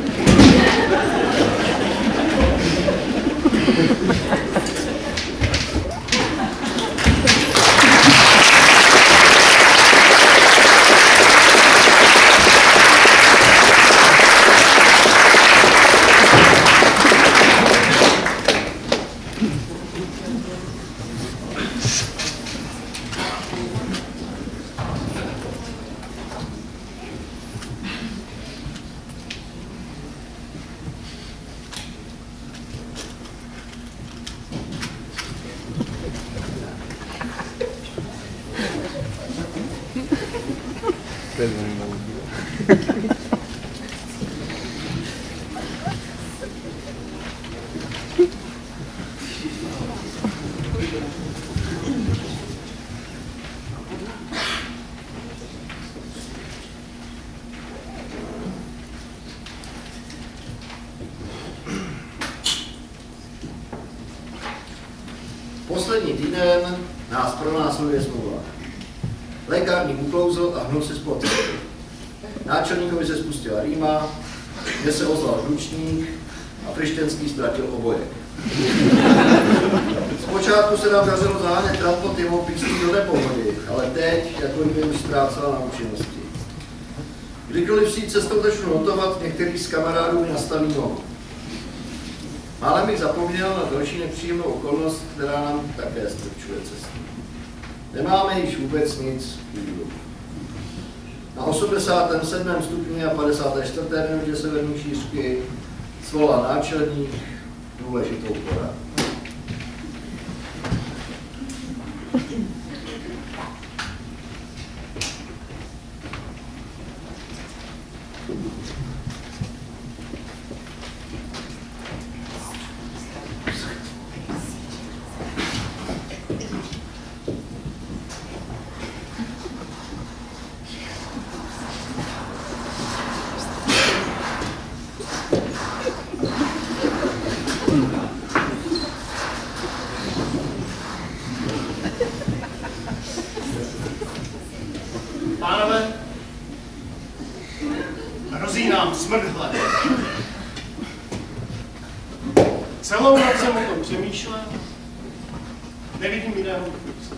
Poslední týden nás pronásleduje smlouva. Lékárník uklouzl a hnul si z ploty. Náčelníkovi se spustila rýma, kde se ozval žlučník a Frištenský ztratil obojek. Zpočátku se nám dařilo zahánět transport jeho pístí do nepohody, ale teď, jako by už ztrácela na účinnosti. Kdykoliv si cestou začnu notovat, některý z kamarádů mi nastaví nohu. Málem bych zapomněl na další nepříjemnou okolnost, která nám také ztrčuje cestu. Nemáme již vůbec nic k jídlu. Na 87. stupni a 54. minutě severní šířky svolal náčelník důležitou poradu. Celou noc jsem o tom přemýšlel. Nevidím jiného důchodce.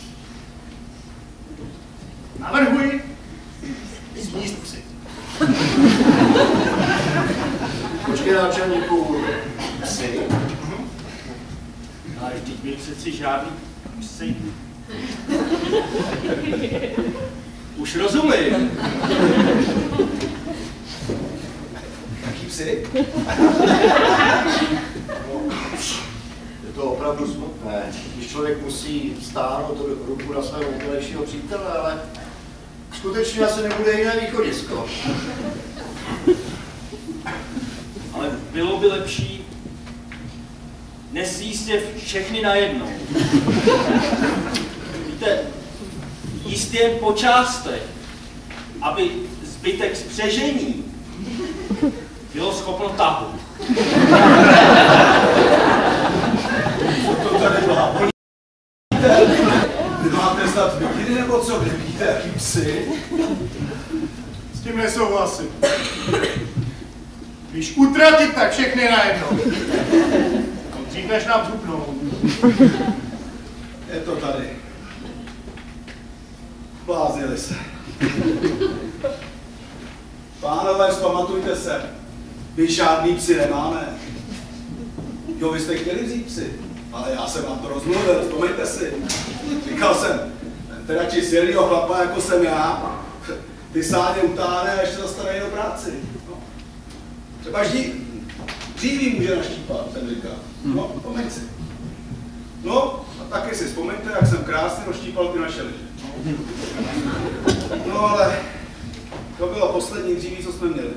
Navrhuji sníst psy. Počkej, náčelníku, psy? Ale vždyť byl přeci žádný psy. Už rozumím. Jaký psy? Je to opravdu smutné, když člověk musí stáhnout ruku na svého nejlepšího přítele, ale skutečně asi nebude jiné východisko. Ale bylo by lepší nesjíst je všechny najednou. Víte, jíst jen po částech, aby zbytek spřežení bylo schopno tahu. Co to tady má? Vy máte snad vikiny nebo co? Vy víte, jaký psy? S tím nesouhlasím. Když utratit, tak všechny najednou. Dřív než nám zhubnou. Je to tady. Bláznili se. Pánové, vzpamatujte se. My žádný psy nemáme. Jo, vy jste chtěli vzít psy, ale já jsem vám to rozmluvil, vzpomeňte si. Říkal jsem, ten radši silnýho chlapa, jako jsem já, ty sáně utáhne a ještě zastane do práci. No. Třeba dříví může naštípat, jsem říkal. No, vzpomeň si. No, a taky si vzpomeňte, jak jsem krásně rozštípal ty naše liže. No, ale to bylo poslední dříví, co jsme měli.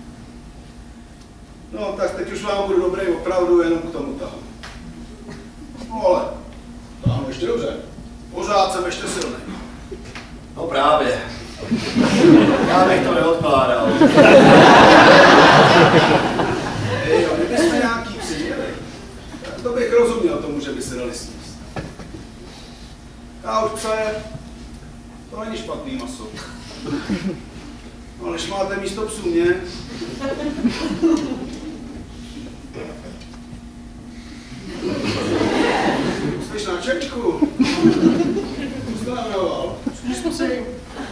No, tak teď už vám budu dobrý opravdu jenom k tomu tahu. No, ale táhnu ještě dobře. Pořád jsem ještě silný. No právě. Já bych to neodkládal. Hej, jo, kdybyste nějaký psy měli, tak to bych rozuměl tomu, že by se dali sníst. A už psa je, to není špatný maso. No, ale když máte místo psů mě, slyš náčelníku, co jste navrhoval? Zkus si.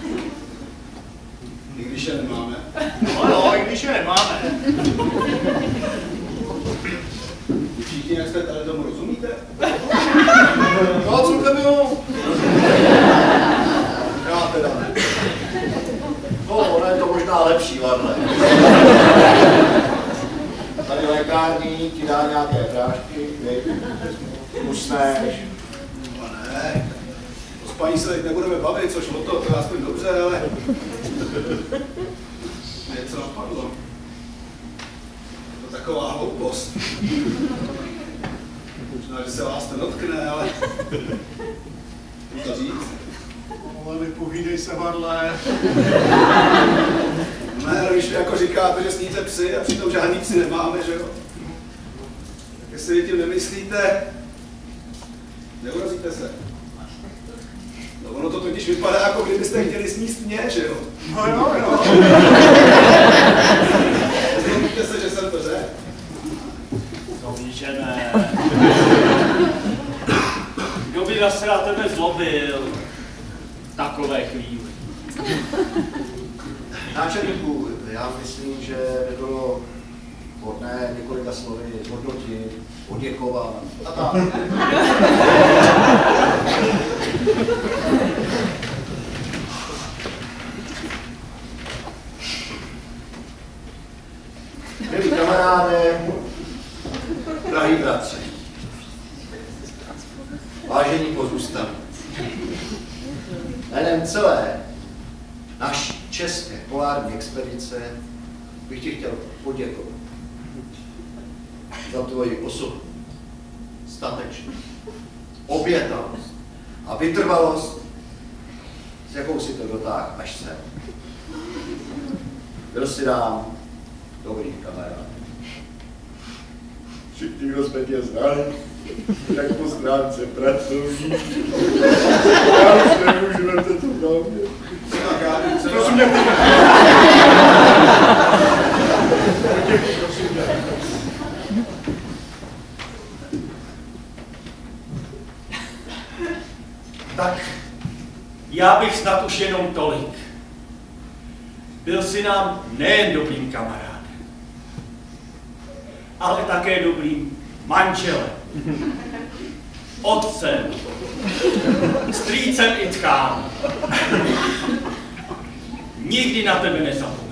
I když je nemáme. No, i když je nemáme. Všichni, jak jste tady tomu rozumíte? No, co to bylo? Já teda ne. No, ono je to možná lepší, Varle. Tady lékárník ti dá nějaké prášky, usneš. No ne, o spaní se teď nebudeme bavit, což o to je aspoň dobře, ale něco napadlo. Je to taková hloupost. Možná, že se vás to dotkne, ale můžu to říct. Ale vypovídej se, Varle. Ne, ale když jako říkáte, že sníte psy a přitom žádný psy nemáme, že jo? Tak jestli vy tím nemyslíte, neurazíte se. No ono to totiž vypadá, jako kdybyste chtěli sníst mě, že jo? No jo, jo. Nezlomíte se, že jsem to řekl? To víš, že ne. Kdo by zase na tebe zlobil v takové chvíli? Náčelníku, já myslím, že by bylo vhodné několika slovy zhodnotit, poděkovat a tak. Milí kamaráde, drahý bratři, vážení pozůstalí, jménem celé naší české polární expedice bych ti chtěl poděkovat za tvoji osobu, statečnost, obětavost a vytrvalost, s jakou si to dotáhl až sem. Byl si nám dobrý kamarád. Všichni, kdo jsme tě znali, jak po stránce pracovní, já už nemůžu na to záměr. Prosím tě. Já bych snad už jenom tolik. Byl jsi nám nejen dobrým kamarádem, ale také dobrým manželem, otcem, strýcem i tchám. Nikdy na tebe nezapomeň.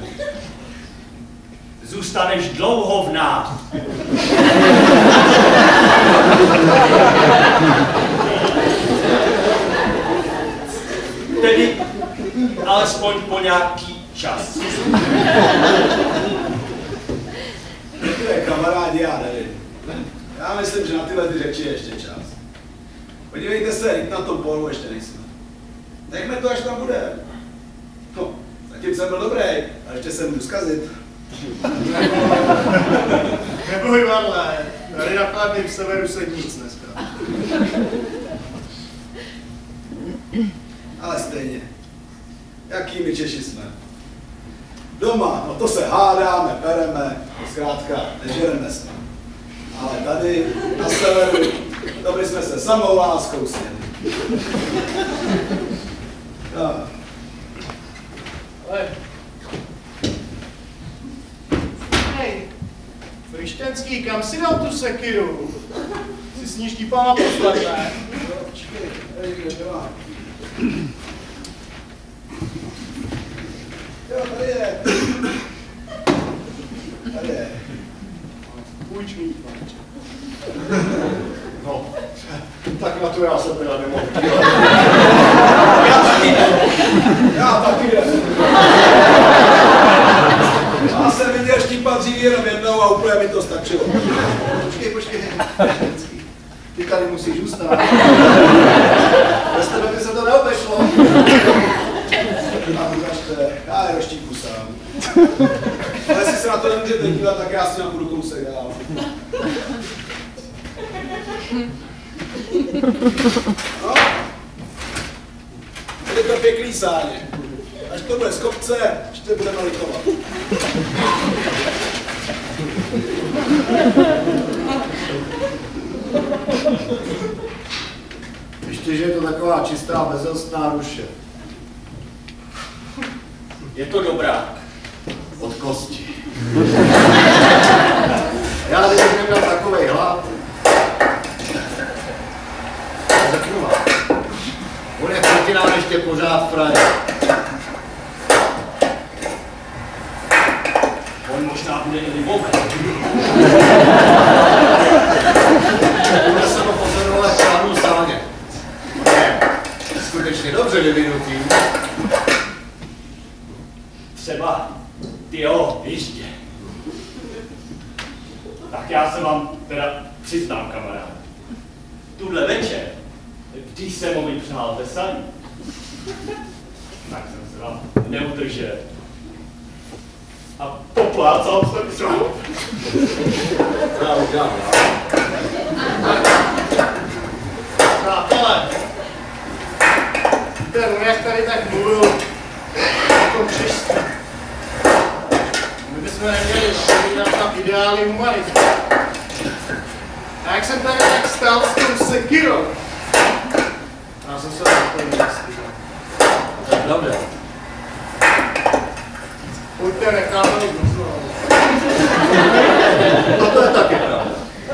Zůstaneš dlouho v nás. Tedy alespoň po nějaký čas. Některé kamarádi, já nevím. Já myslím, že na tyhle ty řeči je ještě čas. Podívejte se, na tom polu ještě nejsme. Nechme to, až tam bude. No, zatím jsem byl dobrý, ale ještě se můžu zkazit. Neboj, Varle, tady na chladném severu se nic nestane. Ale stejně, jaký my Češi jsme. Doma, no to se hádáme, pereme, zkrátka, nežereme se. Ale tady, na severu, to by jsme se samou láskou sněli. No. Ale... Hej, Frištenský, kam si dal tu sekiru? Jsi s ní štípal naposled, ne? No, počkej, tady kde má. Jo, tady je. Tady je. Půjč mít, panče. No, tak na to já se teda nemohu. Já taky ne. Já jsem viděl štípat dřív jenom jednou a úplně mi to stačilo. Počkej. Ty tady musíš zůstat. Bez tebe by se to neobešlo. A ukažte, já je roštíku sám. Ale jestli se na to nemůžete dívat, tak já si na budu kousek dál. No. Tady to pěkný sáně. Až to bude z kopce, ještě budeme litovat. Ještě, že je to taková čistá bezelstná ruše. Je to dobrá. Od kosti. Já kdybych neměl takovej hlad. Řeknu vám. On je proti nám ještě pořád frajer. On možná bude i libový. Bude se mu pozorovat žádnou sáně. Je skutečně dobře vyvinutý. Třeba ty jo, jistě. Tak já se vám teda přiznám, kamarád. Tuhle večer, když jsem ho vypřál veselý, tak jsem se vám neudržel. A poplácal jsem se. Já udělám. Přátelé, ten jak tady tak mluvil o tom čistí. My bychom neměli vzpomínat na ideály humanismu. A jak jsem tady tak stál s tou sekirou, já jsem se na to nestyděl. To je pravda. Pojďte, necháme jít do slova. A to je taky pravda.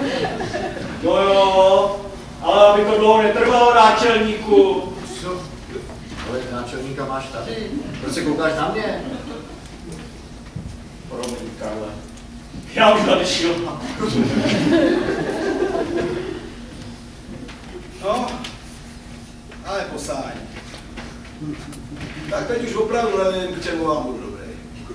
Jo, ale aby to dlouho netrvalo, náčelníku. Co? Ale náčelníka máš tady. Proč se koukáš na mě? Promiň, Karle. Já už nadešel. No, ale posáň. Tak teď už opravdu nevím, k čemu vám budu dobrý.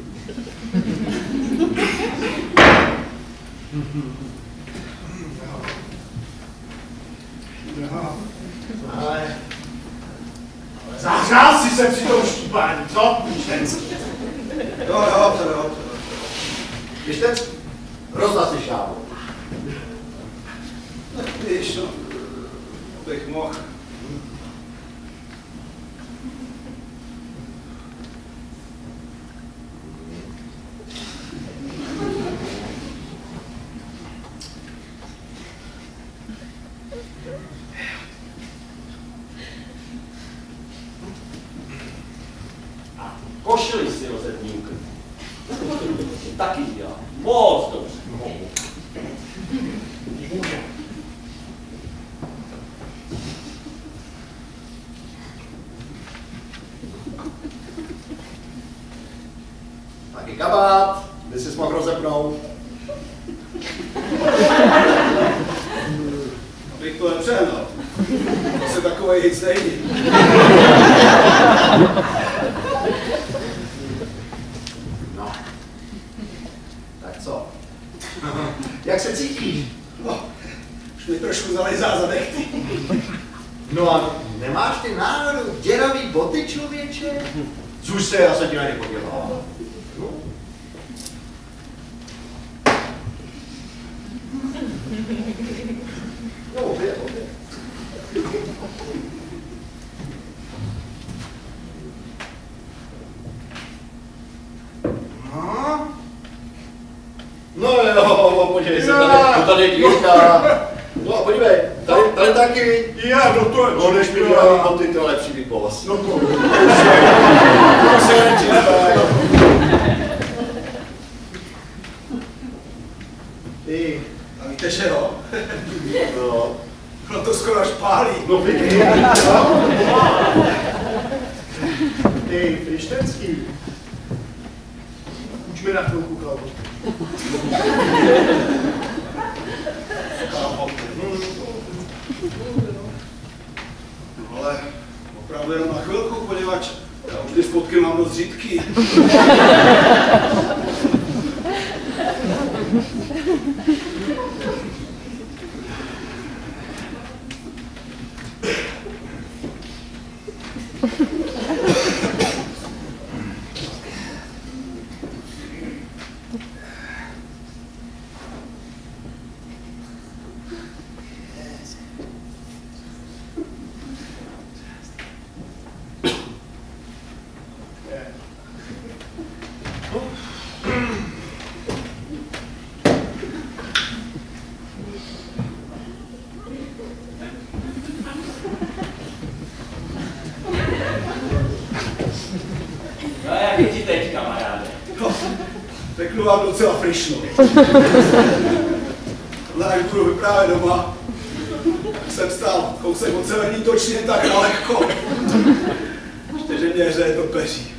No, ale zahřál si se při tom štípání, co? Frištenský. Jo. Když ten rozhlas si šávu. Víš, no, bych mohl. To se takové nic nejde. No. Tak co? Jak se cítíš? No, už mi trošku zalejzá zadek. No a nemáš ty náhodou děravý boty, člověče? Zuž se, já se ti na ně podívám. No. No, obě. No jo, podívej se, tady dívka. No a podívej, tady taky. Já, no to je... No, než mi dělám boty, to je lepší být boss. No to... To se nečítaj. Ty. A víte, že jo? No. No to skoro až pálí. No vidíš. Ty, Frištenský. Uč mi na chvilku kalbu. No ale opravdu jenom na chvilku, poněvadž já už ty spotky mám dost řídký. No jak je ti teď, kamaráde? No, řeknu vám docela frišno. Ale jak budu vyprávět doma, tak jsem stál kousek od severní točně tak daleko. Ještě, že mě hřeje to peří.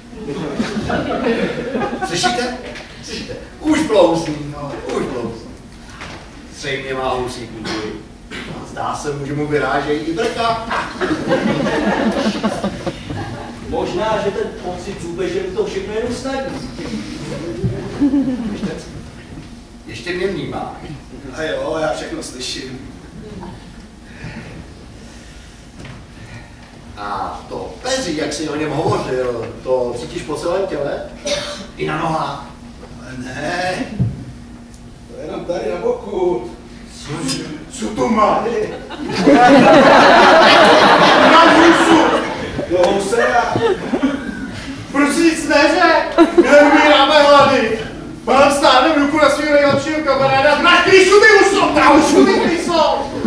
Slyšíte? Slyšíte? Už blouzní, no, už blouzní. Zřejmě má husí kůži. Zdá se mu, že mu vyrážejí i brka. Možná, že ten pocit zůbe, že mi to všechno je usnadní. Ještě mě vnímá. A jo, já všechno slyším. A to peří, jak jsi o něm hovořil, to cítíš po celém těle? I na nohách? Ale ne, to je jenom tady na boku. Co to má? Na husu! No housera. Proč jsi nic neřekl? My neumíráme hlady. Mám stáhnem ruku na svého nejlepšího kamaráda. Na kýšu ty huso! Na husu ty kýso!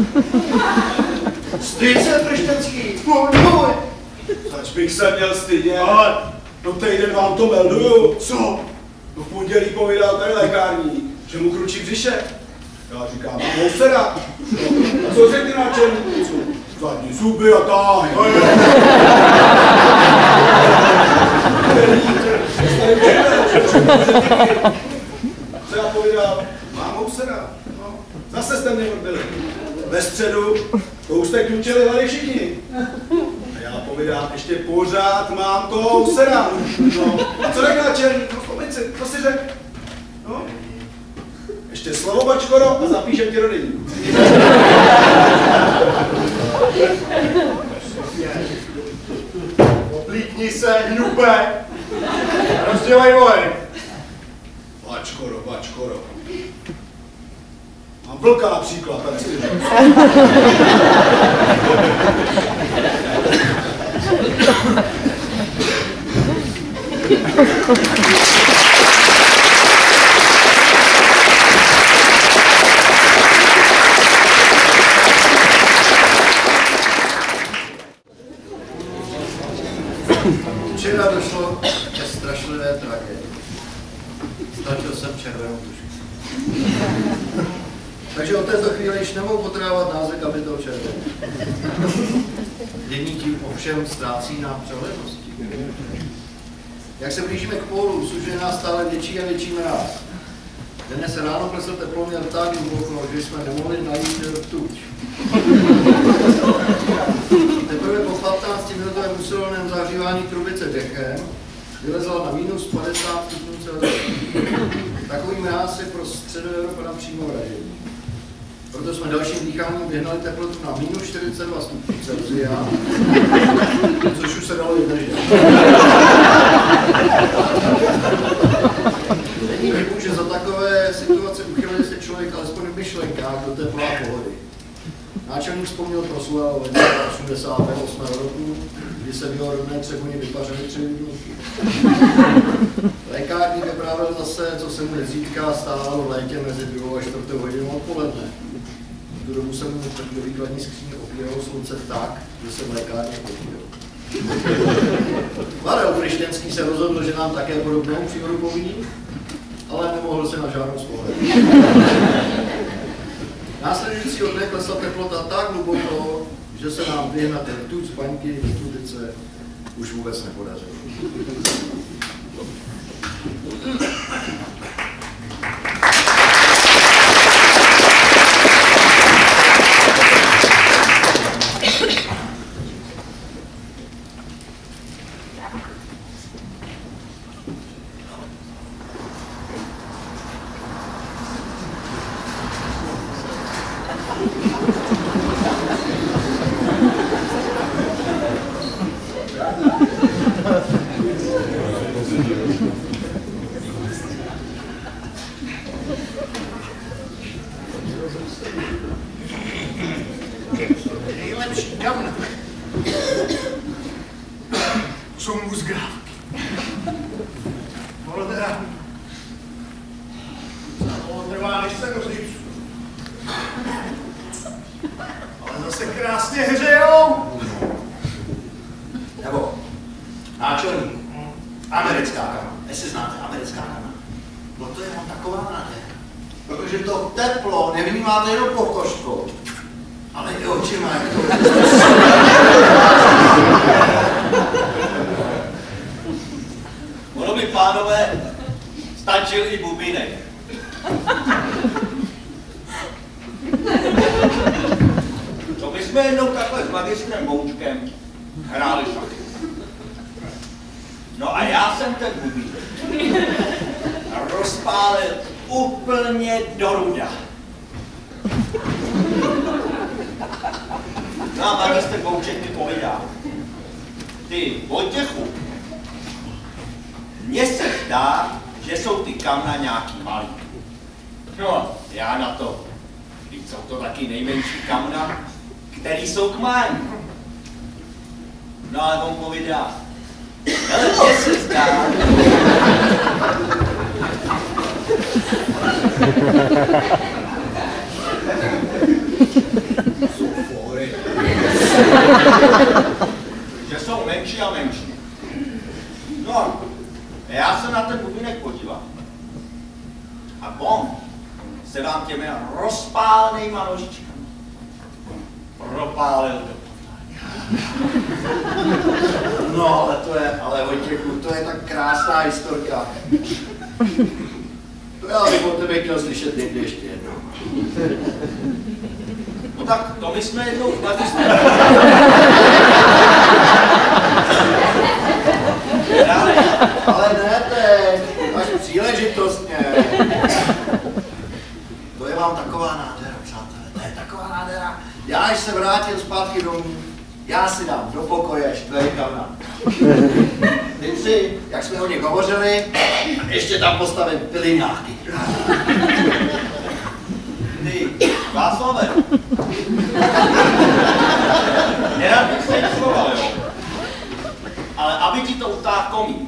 Styď se, Frištenský! Tvůj! Zač bych se měl stydět. Ale No týden vám to melduju. co? No v pondělí povídal tady lékárník, že mu kručí břiše. Já říkám, mám housera. No, a co řekli náčelníku? Zadní zuby a táhy. Co já povídal? Mám housera. No, zase jste mě odbyli. Ve středu to už jste klučili hlady všichni. A já povídám, ještě pořád mám to housera. No, a co řekl náčelník? No, vzpomeň si, co si řekl? No, ještě slovo bačkoro a zapíšem ti rodiny. Oblíkni se, hnube! Rozdělej volej! Bačkoro, bačkoro. Mám vlka například, tak si říct. Včera došlo ke strašlivé tragédii. Ztratil jsem červenou tušku. Takže od této chvíle již nemohu potrávat název kapitol červený. Dění tím ovšem ztrácí na přehlednosti. Jak se blížíme k pólu, sužuje nás stále větší a větší mráz. Dnes ráno klesl teploměr tak hluboko, že jsme nemohli najít rtuť. Teprve po 15-minutovém usilovném zahřívání trubice dechem vylezla na minus 50 stupňů Celsia. Takový mráz je pro Středoevropana přímo vražedný. Proto jsme dalším dýcháním vyhnali teplotu na minus 42 stupňů Celsia, což už se dalo vydržet. Není chybu, že za takové situace uchyluje se člověk alespoň v myšlenkách do teplá pohody. Náčelník vzpomněl proslulého ledna 88. roku, kdy se v jeho rodné Třeboni vypařily 3 lidníky. Lékárník vyprávěl zase, co se mu nezřídka stávalo v létě mezi 2. a 4. hodinou odpoledne. V tu dobu se mu do výkladní skříně opíralo slunce tak, že se v lékárně podíval. Karel Krištěnský se rozhodl, že nám také podobnou příhodu poví, ale nemohl se na žádnou spolehat. Následujícího dne klesla teplota tak hluboko, že se nám vyhnat rtuť z baňky do trubice už vůbec nepodařilo. Nejlepší kamna jsou muzgrávky. Ono teda trvá, než se rozřízu. Ale zase krásně hřejou. Nebo náčelník, americká kama. Jestli znáte americká kama. No to je vám taková nádhera. Protože to teplo nevnímáte jenom pokožkou, ale i očima, jak to Ono by, pánové, stačil i bubinek. Co my jsme jednou takhle s magistrem Boučkem hráli šachy. No a já jsem ten bubínek rozpálil úplně do ruda. No a magistr Bouček mi povídá: ty, Vojtěchu, mně se zdá, že jsou ty kamna nějaký malý. No, já na to, když jsou to taky nejmenší kamna, který jsou k mání. No ale on povídá: hele, mně se zdá, že jsou menší a menší. No, já se na ten bubinek podívám. A on se vám těmi rozpálenýma nožičkami propálil do No, ale Vojtěchu, to je tak krásná historka. To já bych o tebe chtěl slyšet někdy ještě jednou. No tak to my jsme jednou v magistrem. Ale ne teď, až příležitostně. To je vám taková nádhera, přátelé, to je taková nádhera. Já, až se vrátím zpátky domů, já si dám do pokoje štvery kamna. Ty tři, jak jsme o nich hovořili, ještě tam postavím pilináky. Ty, Václave, nerad bych se jistvoval, jo? Ale aby ti to utáhl komín.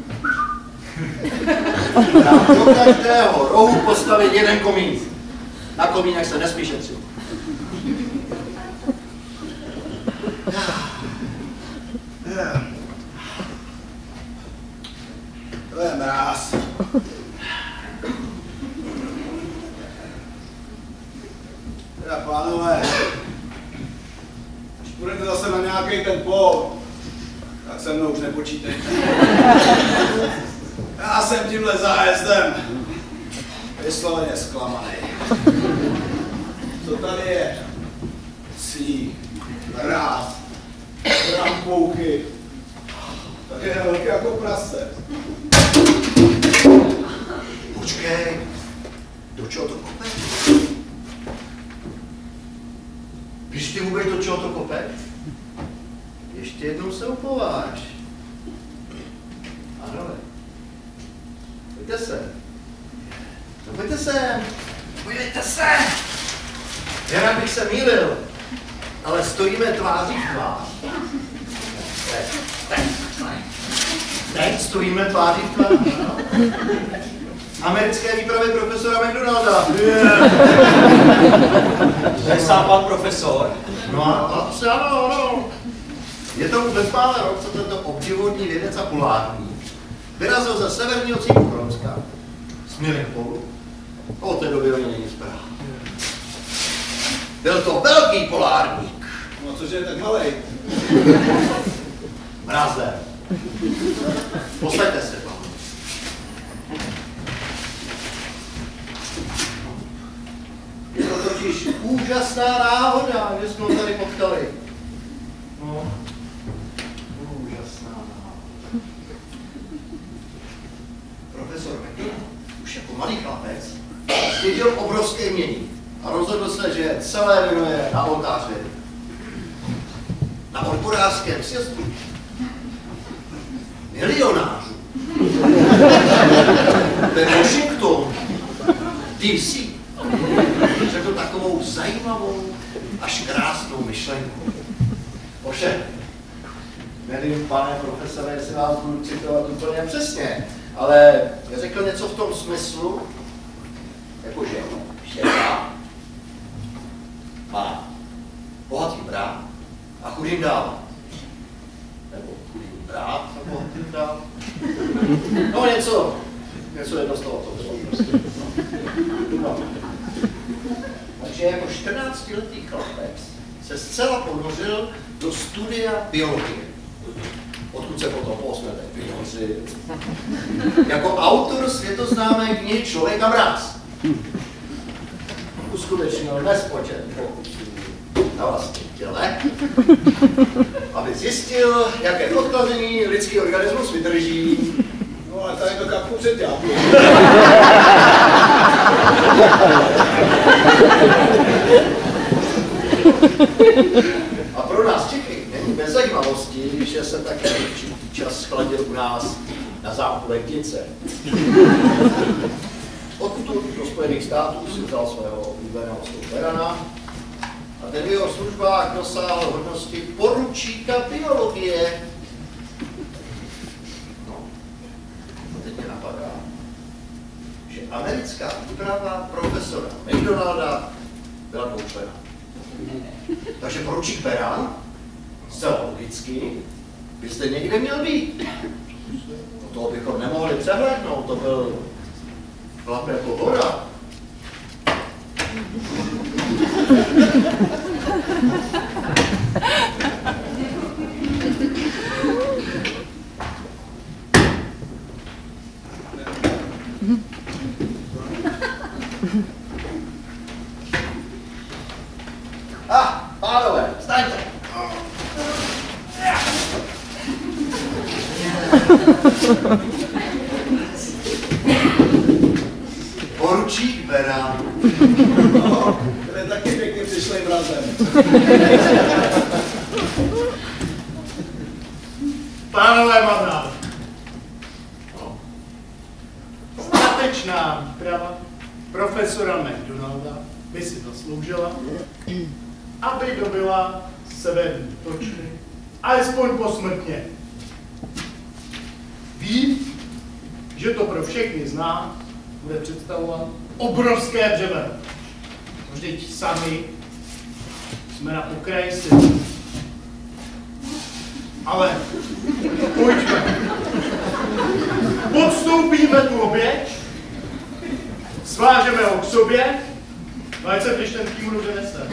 Dám do každého rohu postavit jeden komín. Na komínech se nesmí šetřit. To je mráz. Teda pánové, až půjdete zase na nějaký ten pol, tak se mnou už nepočítejte. Já jsem tímhle zájezdem vysloveně zklamaný. Co tady je? Cí, chvouchy. Tak je velký jako prase. Počkej, do čeho to kope? Víš ty vůbec, do čeho to kope? Ještě jednou se upováš. Ano, pojďte se. No pojďte sem. Pojďte se. Jen bych se mýlil, ale stojíme tváří v tvář. Teď stojíme tváří v tvář. Americké výpravy profesora McDonalda. To je sám pan profesor. No a ano. Je to vůbec pár rok, co tento obdivuhodný vědec a polárník vyrazil ze severního cípu Chronska směrem k polu. Od té doby o něj není zpráv. Byl to velký polárník. No cože je tak malej? Mraze. Posaďte se, pan. Je to totiž úžasná náhoda, že jsme ho tady potkali. No, úžasná náhoda. Profesor McDonald už jako malý chlapec zdědil obrovské jmění a rozhodl se, že celé věnuje na oltáři. Na odborářském sjezdu milionářů ve Washingtonu DC řekl takovou zajímavou až krásnou myšlenku. Ovšem, nevím, pane profesore, jestli vás budu citovat úplně přesně, ale řekl něco v tom smyslu, jakože štěpá má bohatý brát a chudým dává. Nebo chudým brát a bohatým dává. No něco jedno z toho to bylo prostě. No. Takže jako 14letý chlapec se zcela ponořil do studia biologie. Odkud se potom po 8 letech vynořil. Jako autor světoznámé knihy Člověk a mráz. Uskutečnil nespočet pokusů na vlastním těle, aby zjistil, jaké odklazení lidský organismus vydrží. No ale tady to kapku před ďáblu. A pro nás Čechy není bez zajímavosti, že se také určitý čas chladil u nás na zámku Letnice. Odtud do Spojených států si vzal svého oblíbeného Berana a ten v jeho službách dosáhl hodnosti poručíka biologie. No, a teď mě napadá, že americká úprava profesora McDonalda byla dvoučlenná. Takže poručík Beran, zcela logicky, byste někde měl být. No toho bychom nemohli přehlédnout, to byl chlap jako voda. Pánové, vstaňte! Poručík Beran. No, to je taky pěkně přišlej mrazem. Pánové, mám návrh. Statečná výprava profesora McDonalda by si zasloužila, aby dobyla severní točny, alespoň posmrtně. Vím, že to pro všechny z nás bude představovat obrovské břemeno. Vždyť sami jsme na pokraji sil. Ale pojďme. Podstoupíme tu oběť, svážeme ho k sobě, no ať se když ten kýmunu donese.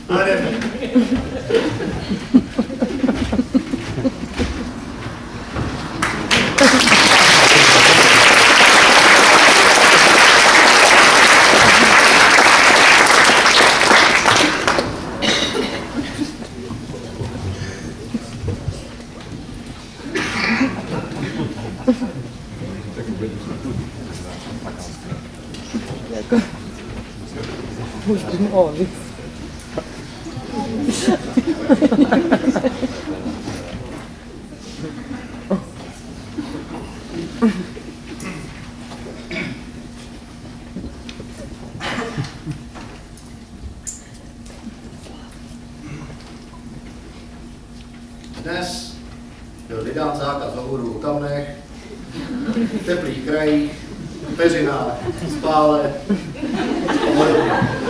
A jdeme. Dnes byl vydán zákaz hovorů o kamnech, v teplých krajích, peřinách, spále a podobně.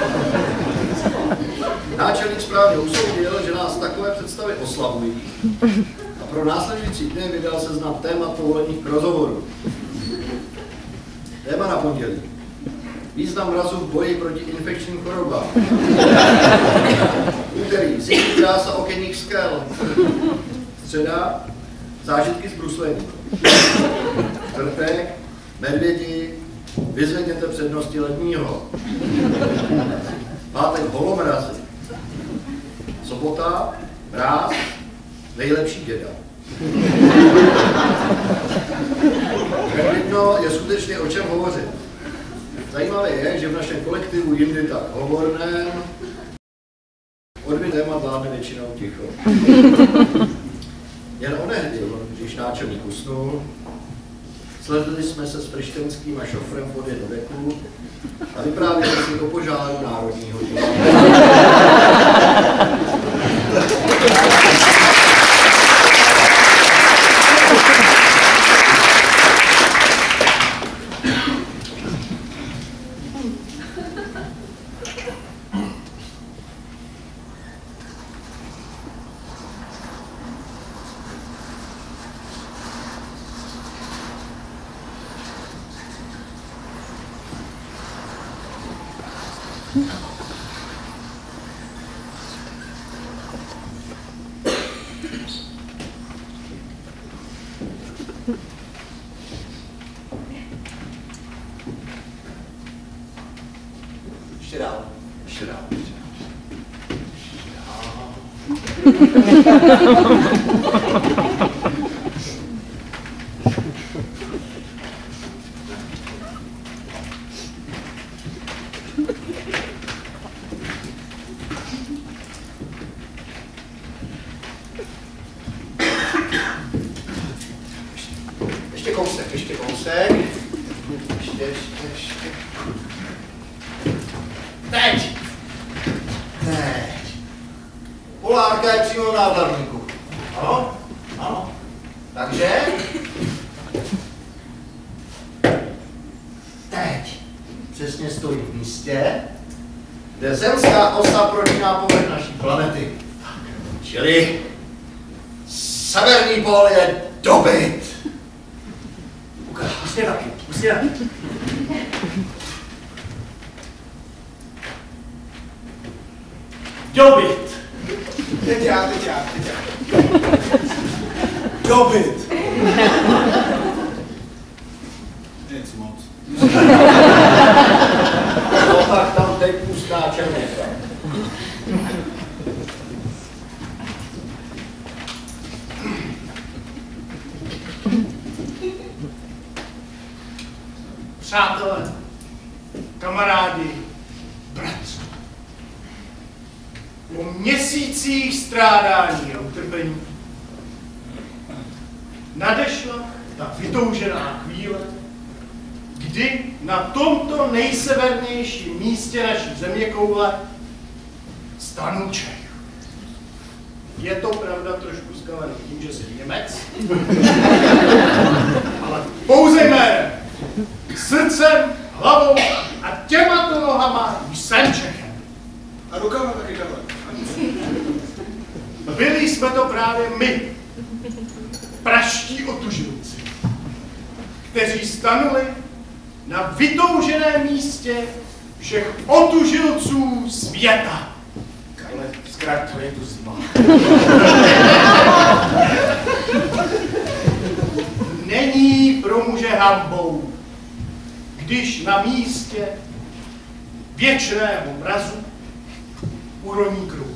Náčelník správně usoudil, že nás takové představy oslavují a pro následující dny vydal seznam témat povolených k rozhovoru. Téma na pondělí. Význam mrazu v boji proti infekčním chorobám. Úterý. Zimní krása okenních skel. Středa. Zážitky z bruslení. Čtvrtek. Medvědi. Vyzvedněte přednosti ledního. Pátek. Holomrazy. Sobota. Mráz. Nejlepší děda. Jedno je skutečně o čem hovořit. Zajímavé je, že v našem kolektivu jindy tak hovorném odvě téma vládne většinou ticho. Jen onehdy, když náčelník usnul, sledli jsme se s frištenským a šofrem v podě do deku a vyprávěli si o požáru Národního divadla. Ještě dál. Ještě kousek. Ještě. Teď. Polárka je přímo v náhradníku. Ano. Takže. Teď. Přesně stojí v místě, kde zemská osa protíná povrch naší planety. Čili severní pól je dobyt. Ukáž, musně taky. Dobyt. Teď já. Dobyt. Nic moc. No tak tam teď pustá černěka. Přátelé, kamarádi, bratři. Po měsících strádání a utrpení nadešla ta vytoužená chvíle, kdy na tomto nejsevernějším místě naší zeměkoule stanu Čech. Je to pravda trošku skalený tím, že jsem Němec, ale pouze jménem, srdcem, hlavou a těmato nohama jsem Čechem. A rukama taky dále. Byli jsme to právě my, praští otužilci, kteří stanuli na vytouženém místě všech otužilců světa. Karle, zkrať to je tu zima. Není pro muže hanbou, když na místě věčného mrazu uroní kruh.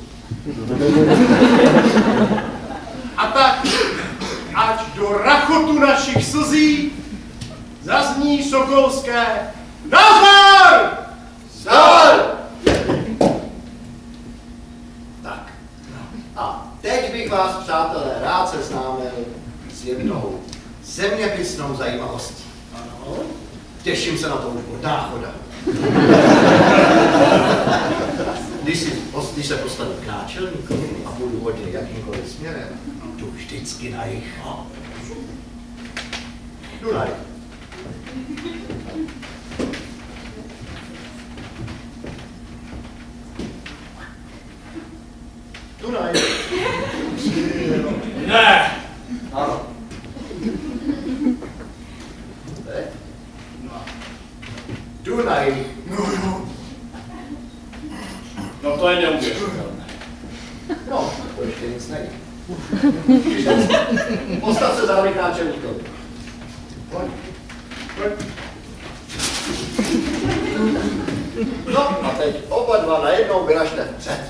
A tak, ať do rachotu našich slzí zazní sokolské nazdar! Zdar! Tak. A teď bych vás, přátelé, rád seznámil s jednou zeměpisnou zajímavostí. Ano. Těším se na to už od náchoda. Když se postavím k náčelníkovi a budu hodně jakýmkoliv směrem, jdu vždycky na jich. Jdu na jich. Dunaj. Ne! Ano. Teď? No. Dunaj. No jo. No to je neuvěřitelné. No, to ještě nic není. Postav se zároveň k náčelníkovi. Pojď. Pojď. No a teď oba dva najednou vyražte vpřed.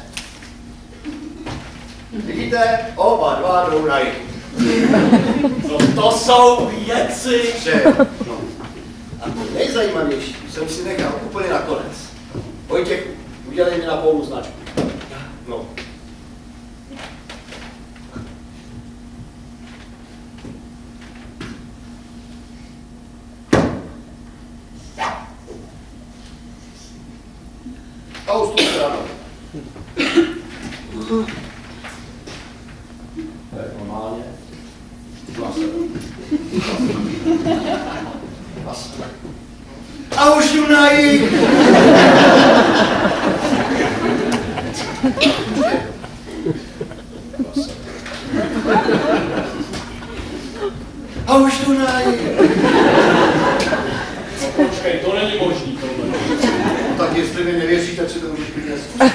Vidíte? Oba dva jdou na jich. No to jsou věci. No. A to nejzajímavější jsem si nechal úplně nakonec. Vojtěch, udělej mi na polu značku. No. A už tu stranu. To je normálně. A už jdu na jich. A už jdu na jich. Počkej, to není možný tohle. Tak jestli mi nevěříte, si to můžeš klidně zkusit.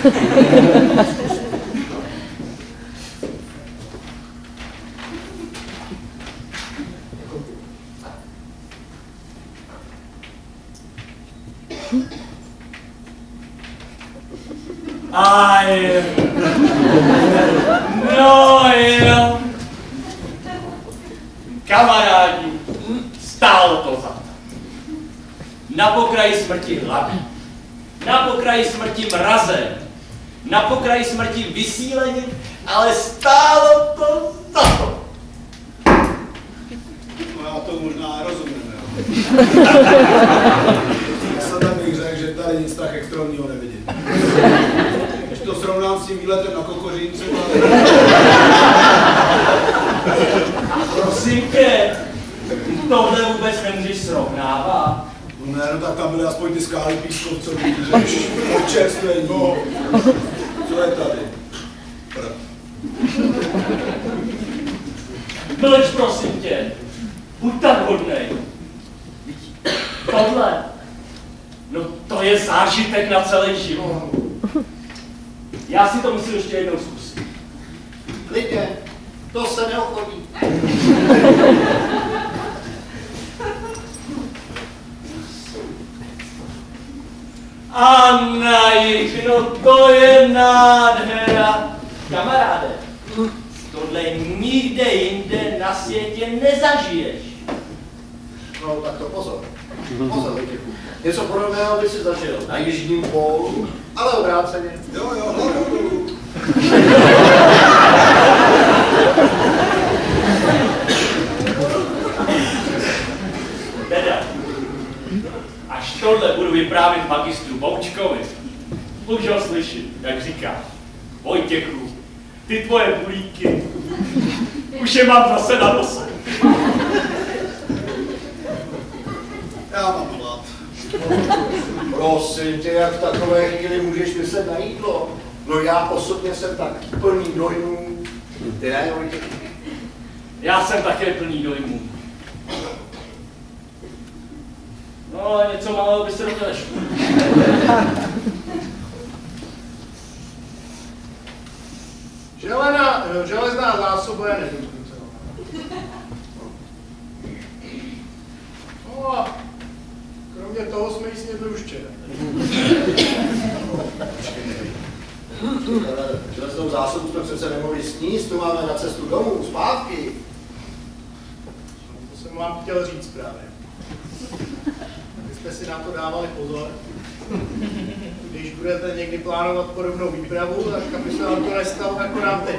Aj, no jo. Kamarádi, stálo to za to. Na pokraji smrti hlady, na pokraji smrti mrazem, na pokraji smrti vysílení, ale stálo to za to. No já to možná rozumím, jo. Sada bych řekl, že tady nic tak extrémního nevidím. Když to srovnám s tím výletem na Kokořín třeba... Prosím tě, tohle vůbec nemůžeš srovnávat. No ne, no tak tam byly aspoň ty skály pískovcový, že občerstvení. No. Co je tady? Mlč, prosím tě, buď tak hodnej. Tohle, no to je zážitek na celý život. Já si to musím ještě jednou zkusit. Klidně, to se neochodí. A na jich, no to je nádhera. Kamaráde, tohle nikde jinde na světě nezažiješ. No tak to pozor. Pozor, Vojtěchu. Něco podobného by si zažil na jižním pólu, ale obráceně. Jo, hlavou dolů. Teda, až tohle budu vyprávět magistru Boučkovi, už ho slyším, jak říká, Vojtěchu, ty tvoje bulíky, už je mám zase na nose. Já mám hlad. Prosím tě, jak v takové chvíli můžeš myslet na jídlo? No já osobně jsem tak plný dojmů. Ty ne, Vojtěchu? Já jsem také plný dojmů. No ale něco malého by se do mě nešlo. ta zásoba je nedokončená. No a kromě toho jsme jí snědli už včera. Železnou zásobu jsme přece nemohli sníst, tu máme na cestu domů, zpátky. To jsem vám chtěl říct právě. Abyste si na to dávali pozor. Když budete někdy plánovat podobnou výpravu, tak aby se vám to nestalo jako nám teď.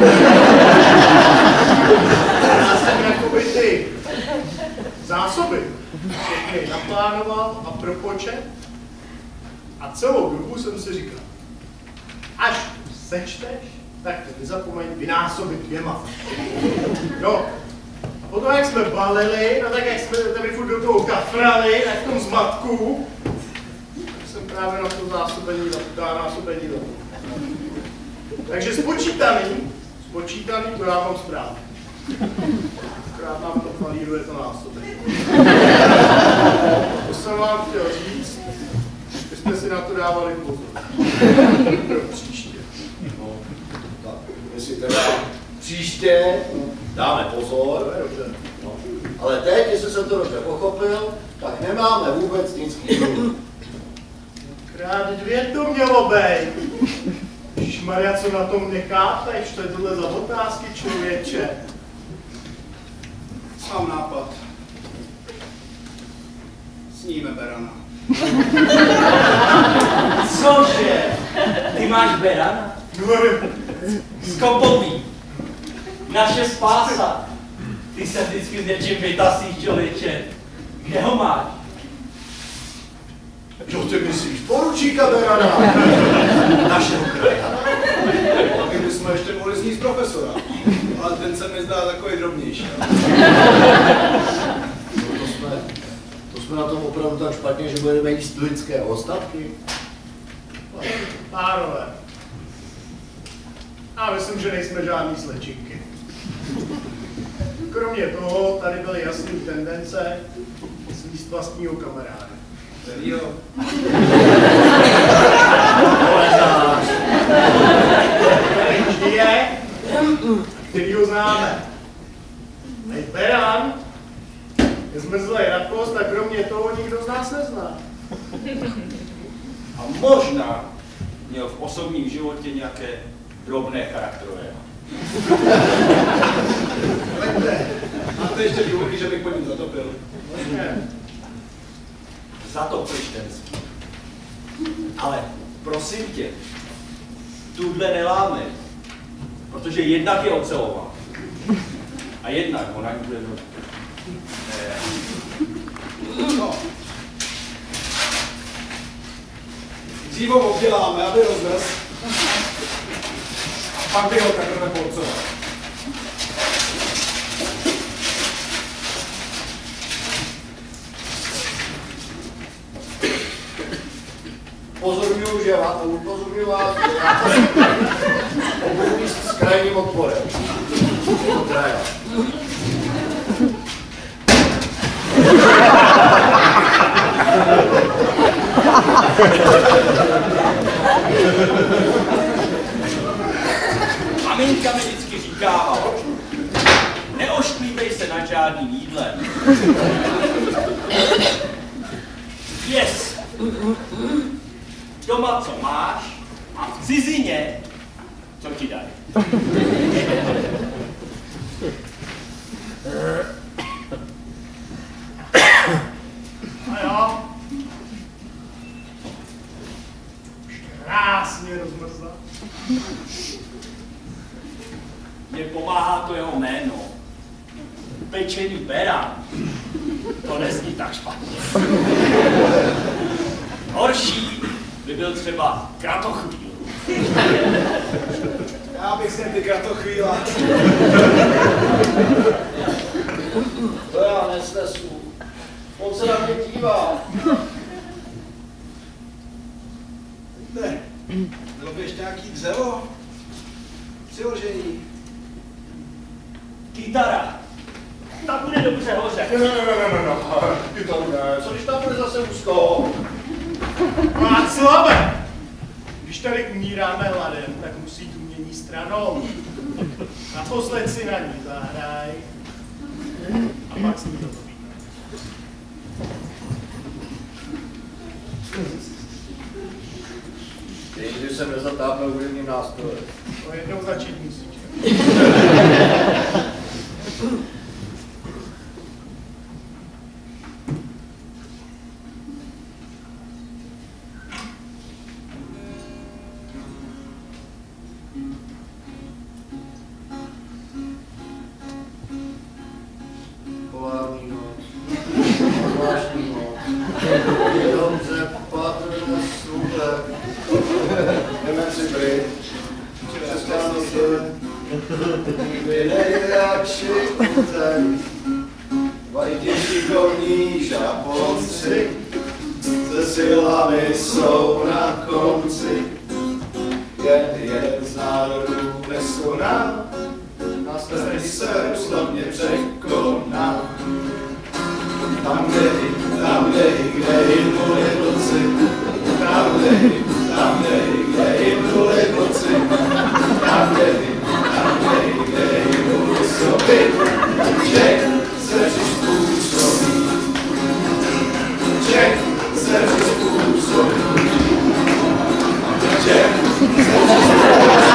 Já jsem jakoby ty zásoby všechny naplánoval a propočet a celou dobu jsem si říkal, až sečteš, tak to nezapomeň vynásobit 2. No. A potom, jak jsme balili, no tak jak jsme tady furt do toho kafrali, tak v tom zmatku, tak jsem právě na to násobení dal. Takže spočítaný, to já mám správně. Akorát nám to falíruje to násobení. To jsem vám chtěl říct, že jste si na to dávali pozor. Pro příště. No, tak, jestli teda příště dáme pozor, no. Ale teď, jestli jsem to dobře pochopil, tak nemáme vůbec nic k jídlu. Krát 2 to mělo být. Ježišmarja, co na tom nechápeš? To je tohle za otázky, člověče. Mám nápad. Sníme berana. Cože? Ty máš berana? No, Skopový. Naše spása. Ty se vždycky s něčím vytasíš, člověče. Kde ho máš? Co ty myslíš? Poručíka Berana. Našeho kraja. Taky bychom ještě mohli sníst profesora. Ale ten se mi zdá takový drobnější. No, to jsme na tom opravdu tak špatně, že budeme jíst lidské ostatky. pánové. A myslím, že nejsme žádný slečinky. Kromě toho, tady byly jasné tendence svíst vlastního kamaráda. Kterýho? Žije, který ho známe. Teď Beran je zmrzlý rakost a kromě toho nikdo z nás nezná. A možná měl v osobním životě nějaké drobné charakterové. A to ještě důvody, že bych po něm zatopil. Zatoplištenský. Ale prosím tě, tuhle neláme, protože jednak je ocelová. A jednak ona bude No. Dřív ho obděláme, aby rozvez. A pak by ho teprve porcovat. Upozorňuji vás, že já budu jíst s krajním odporem. Kraja. Maminka mi vždycky říkávala, neošklívej se nad žádným jídlem. Yes. Doma co máš a v cizině co ti dají. A jo. Už krásně rozmrzla. Mně pomáhá to jeho jméno. Pečený beran. To nezní tak špatně. Horší by byl třeba kratochvíl. Já bych sem ty kratochvíla. To já nesnesu. On se na mě dívá. Ne, bylo by ještě nějaký dřevo? Přiložení. Kytara. Ta bude dobře hořet. No. Kytaru ne. Co když tam bude zase úzko? Václave! Když tady umíráme hladem, tak musí tu mění stranou. Naposled si na ní zahraj a pak s ní to povídej. Když jsem nezatápil hudebním nástrojem. To jednou začít musíš. Polární noc, zvláštní noc, dobře patrné sluhle, jdeme si bryt, přestánu se, nikdy nejradši utek, vajdí šikovní žabonci, se silami jsou na konci, jen jeden z národů neskoná, a strany se slavně překoná. Tam, kde hynuli vlci, tam, kde hynuli vlci, tam, kde hynuli sopy, Čech se přizpůsobí, Čech se přizpůsobí, Čech se přizpůsobí.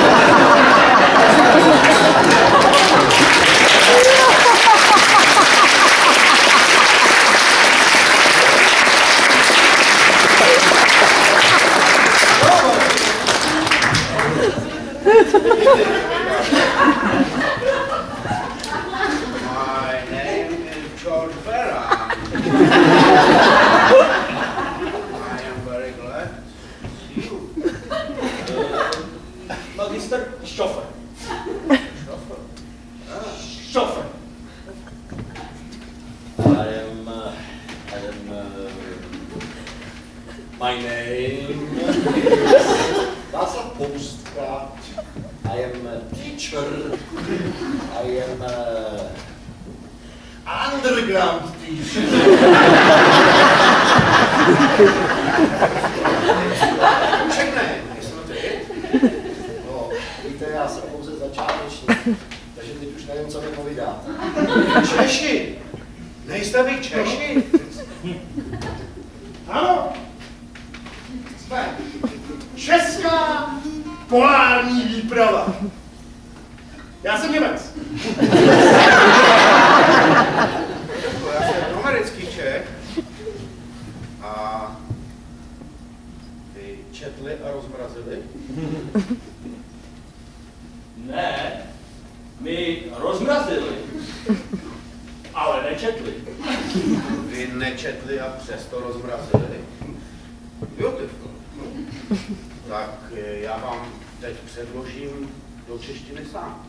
My name is George Vera. I am very glad to see you. Magister Stoffer. Stoffer. Stoffer. My name is Václav Poustka. I am a teacher. I am underground teacher. Čekne, jestli ty? No, víte, já jsem pouze začátečník, takže teď už nevím, co mi povídáte. Češi! Nejste vy Češi? Ano, jsme česká polární výprava. Já jsem Němec. Já jsem americký Čech. A vy četli a rozmrazili? Ne, my rozmrazili, ale nečetli. Vy nečetli a přesto rozmrazili? Beautiful. Tak já vám teď předložím do češtiny sám.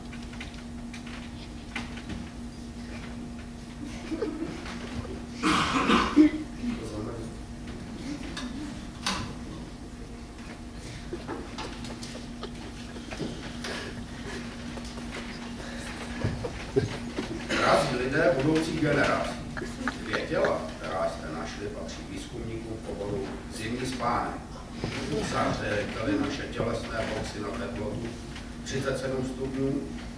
Drazí lidé budoucích generací, 2 těla, která jste našli, patří výzkumníkům v oboru zimní spánek. Zařekali naše tělesné boxy na teplotu 37 stupňů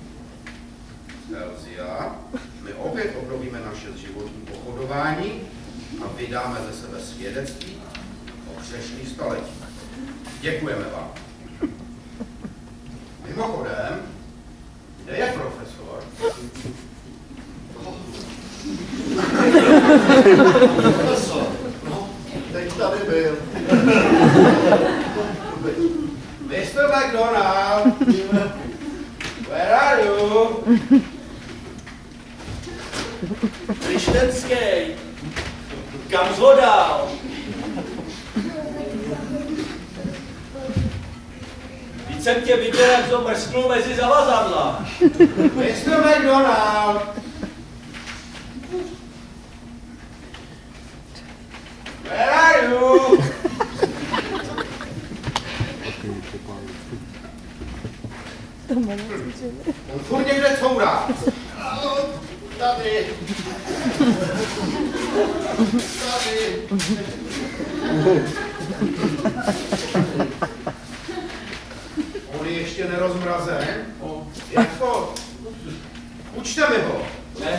Celsia. My opět obnovíme naše životní pochodování a vydáme ze sebe svědectví o přešlých staletích. Děkujeme vám. Mimochodem, kde je profesor? Profesor, no, teď tady byl. Mr. McDonald, where are you? Krištenský, kam zhodal? Víc jsem tě viděl, jak to mrsknul mezi zavazadla. Mr. McDonald! Where are you? On furt někde courá. Tady. Tady. On je ještě nerozmrazen. Jako, učte mi ho. Ne?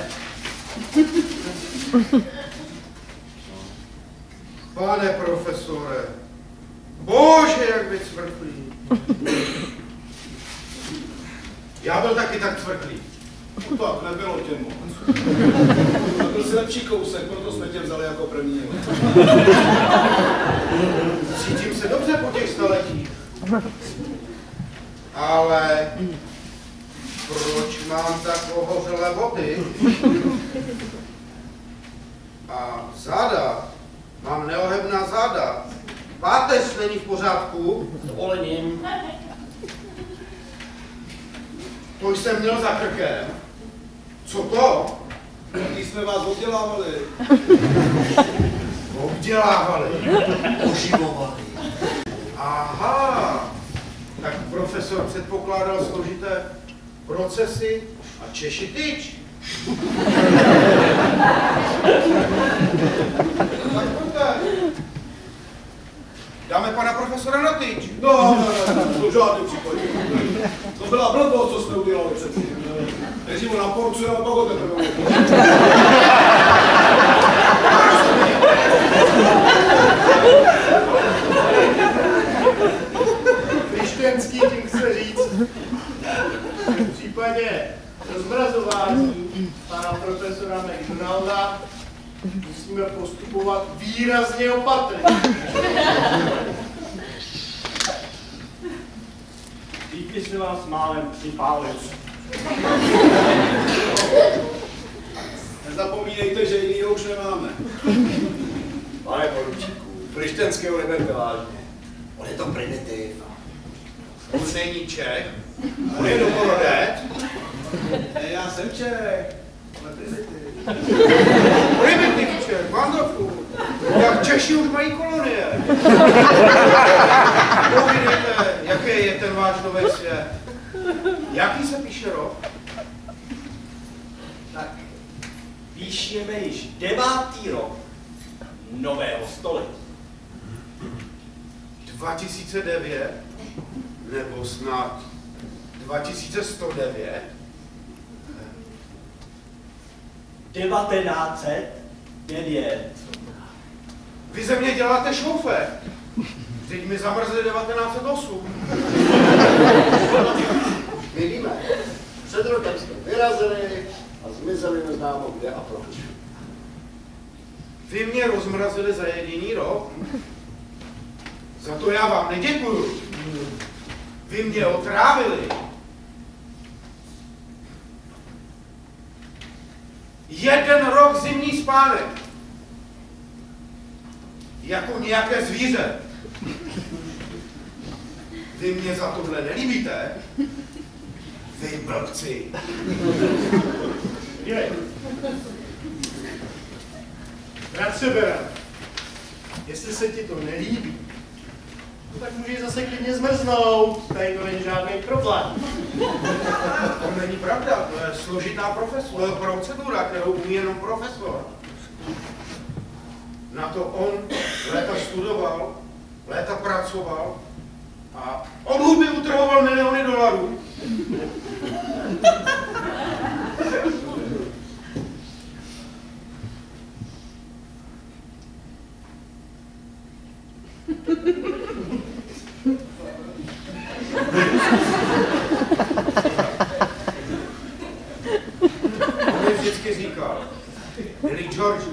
Pane profesore, bože, jak vy cvrklí. Já byl taky tak cvrklý. No tak, nebylo tě moc. To byl jsi lepší kousek, proto jsme tě vzali jako první. Cítím se dobře po těch staletích. Ale proč mám tak ohořelé boty? A záda, mám neohebná záda. Páteř není v pořádku. Dovolením. To jsem měl za krkem. Co to? Když jsme vás oddělávali. Obdělávali. Oživovali. Aha. Tak profesor předpokládal složité procesy a Češi tyč. Tak pojďte. Dáme pana profesora na tyč. No, to žádný případ. To byla blbost, co jsme udělali předtím. Nejdřív ho naporcujeme, a pak ho teprve. Krištenský tím chce říct, v případě rozmrazování pana profesora McDonalda musíme postupovat výrazně opatrně. Díky si vás málem připálit. Nezapomínejte, že jinýho už nemáme. Pane poručíku, Krištenského neberte vážně. On je to primitiv. On není Čech. On je domorodec. Ne, já jsem Čech. Ale primitiv. Primitiv Čech, wonderful. Jak Češi už mají kolonie. Povídejte, jaký je ten váš nový svět? Jaký se píše rok? Tak píšeme již 9. rok nového století. 2009? Nebo snad 2109? 1909. Vy ze mě děláte šoufe. Teď mi zamrzli 1908. My víme. Před rokem jste vyrazili a zmizeli neznámo kde a proč. Vy mě rozmrazili za jediný rok? Za to já vám neděkuju. Vy mě otrávili. Jeden rok zimní spánek. Jako nějaké zvíře. Vy mě za tohle nelíbíte? Vy blbci. Je. Bratře Beran, jestli se ti to nelíbí, no tak můžeš zase klidně zmrznout. Tady to není žádný problém. To není pravda, to je složitá procedura, kterou umí jenom profesor. Na to on léta studoval, léta pracoval a od huby utrhoval miliony dolarů. On mi vždycky říkal, milý George,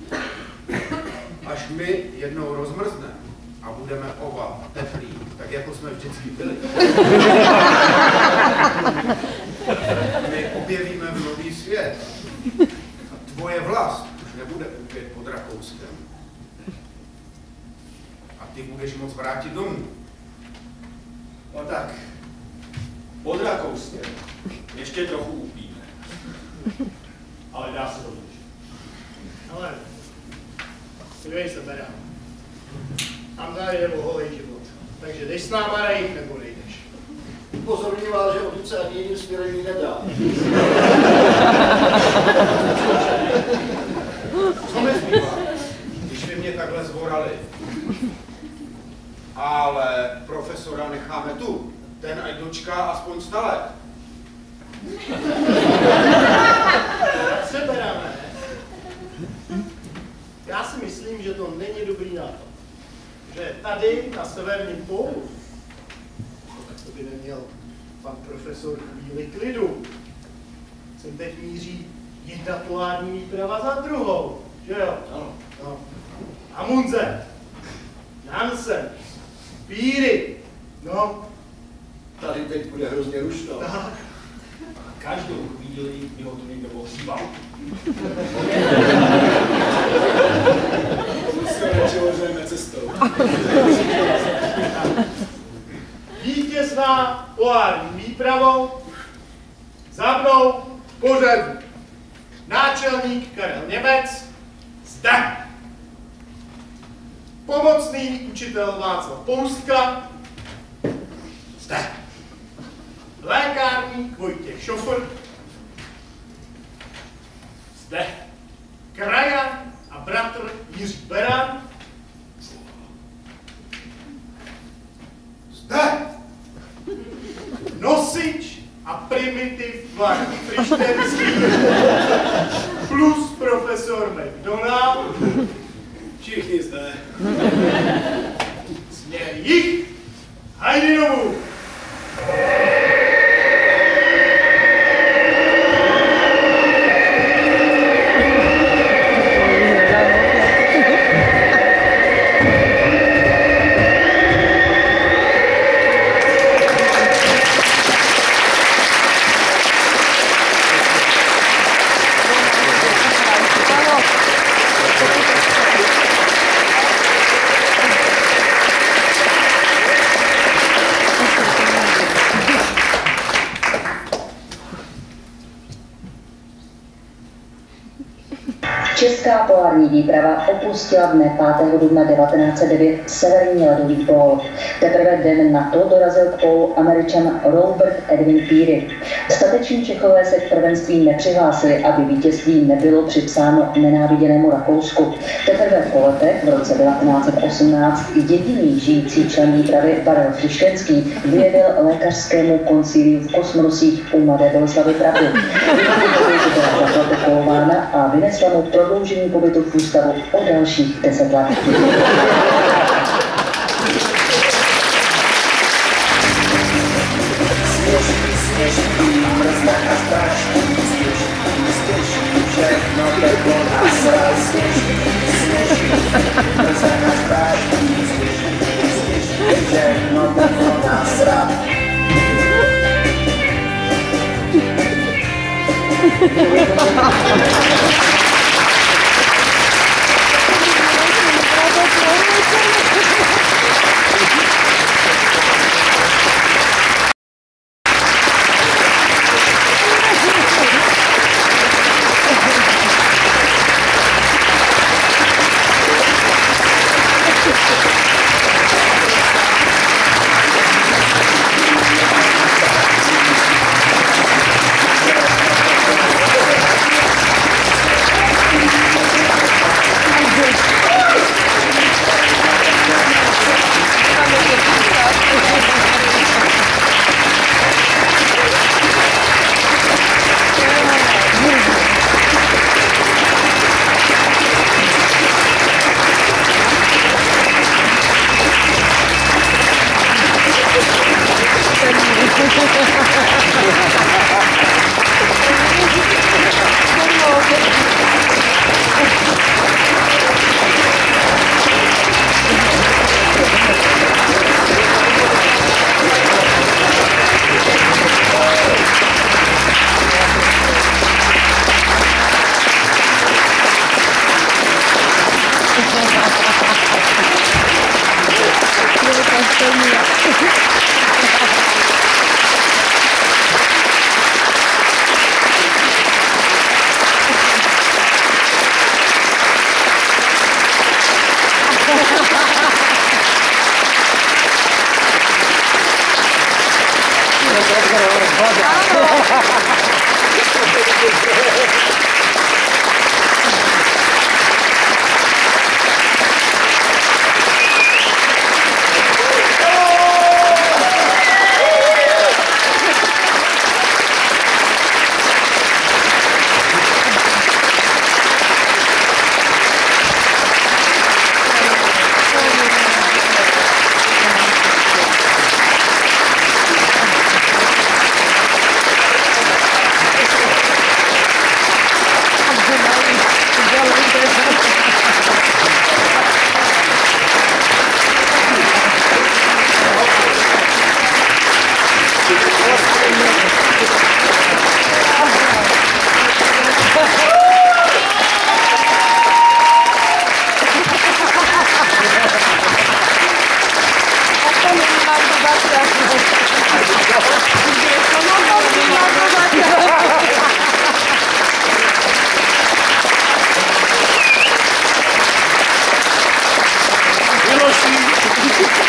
až my jednou rozmrzneme a budeme oba teplí, tak jako jsme vždycky byli, my objevíme v nový svět a tvoje vlast už nebude opět pod Rakouskem. A ty budeš moc vrátit domů. No tak, pod Rakouskem ještě trochu upíme. Ale dá se to vyřešit. Ale, dívej se, Beran. Tam tady jde o holý život. Takže jdeš s náma najít, nebo nejdeš. Upozorňuji vás, že odtud se ani jedním směrem jít nedá. Co mi zbývá, když vy mě takhle zvorali? Ale profesora necháme tu. Ten ať dočká aspoň 100 let. Jak se bereme? Já si myslím, že to není dobrý nápad. Že tady na severním pólu, tak to by neměl pan profesor chvíli klidu. Sem teď míří jedna polární výprava za druhou, že jo? Ano. No. Amundsen, Nansen, Peary, no. Tady teď bude hrozně rušno. Tak. Každou chvíli mi ho tu někdo ohříval. Se radši ožijeme cestou. Vítězná polární výpravou za mnou pořadí. Náčelník Karel Němec zde. Pomocný učitel Václav Poustka zde. Lékárník Vojtěch Šofr zde. Krajan a bratr Jiří Beran zde. Nosič a primitiv Vlad Frištenský plus profesor McDonald. Všichni zde. Směr jich, Hajdinovu. Česká polární výprava opustila dne 5. dubna 1909 severní ledový pól. Teprve den na to dorazil k pólu Američan Robert Edwin Peary. Stateční Čechové se k prvenství nepřihlásili, aby vítězství nebylo připsáno nenáviděnému Rakousku. Teprve po letech v roce 1918 jediný žijící člen výpravy Karel Frištenský vyjevil lékařskému koncíliu v Kosmorusích u Mladé Boleslavi pravdu. Byla zaprotokolována a vynesla mu prodloužení pobytu v ústavu o dalších 10 let. Miloši,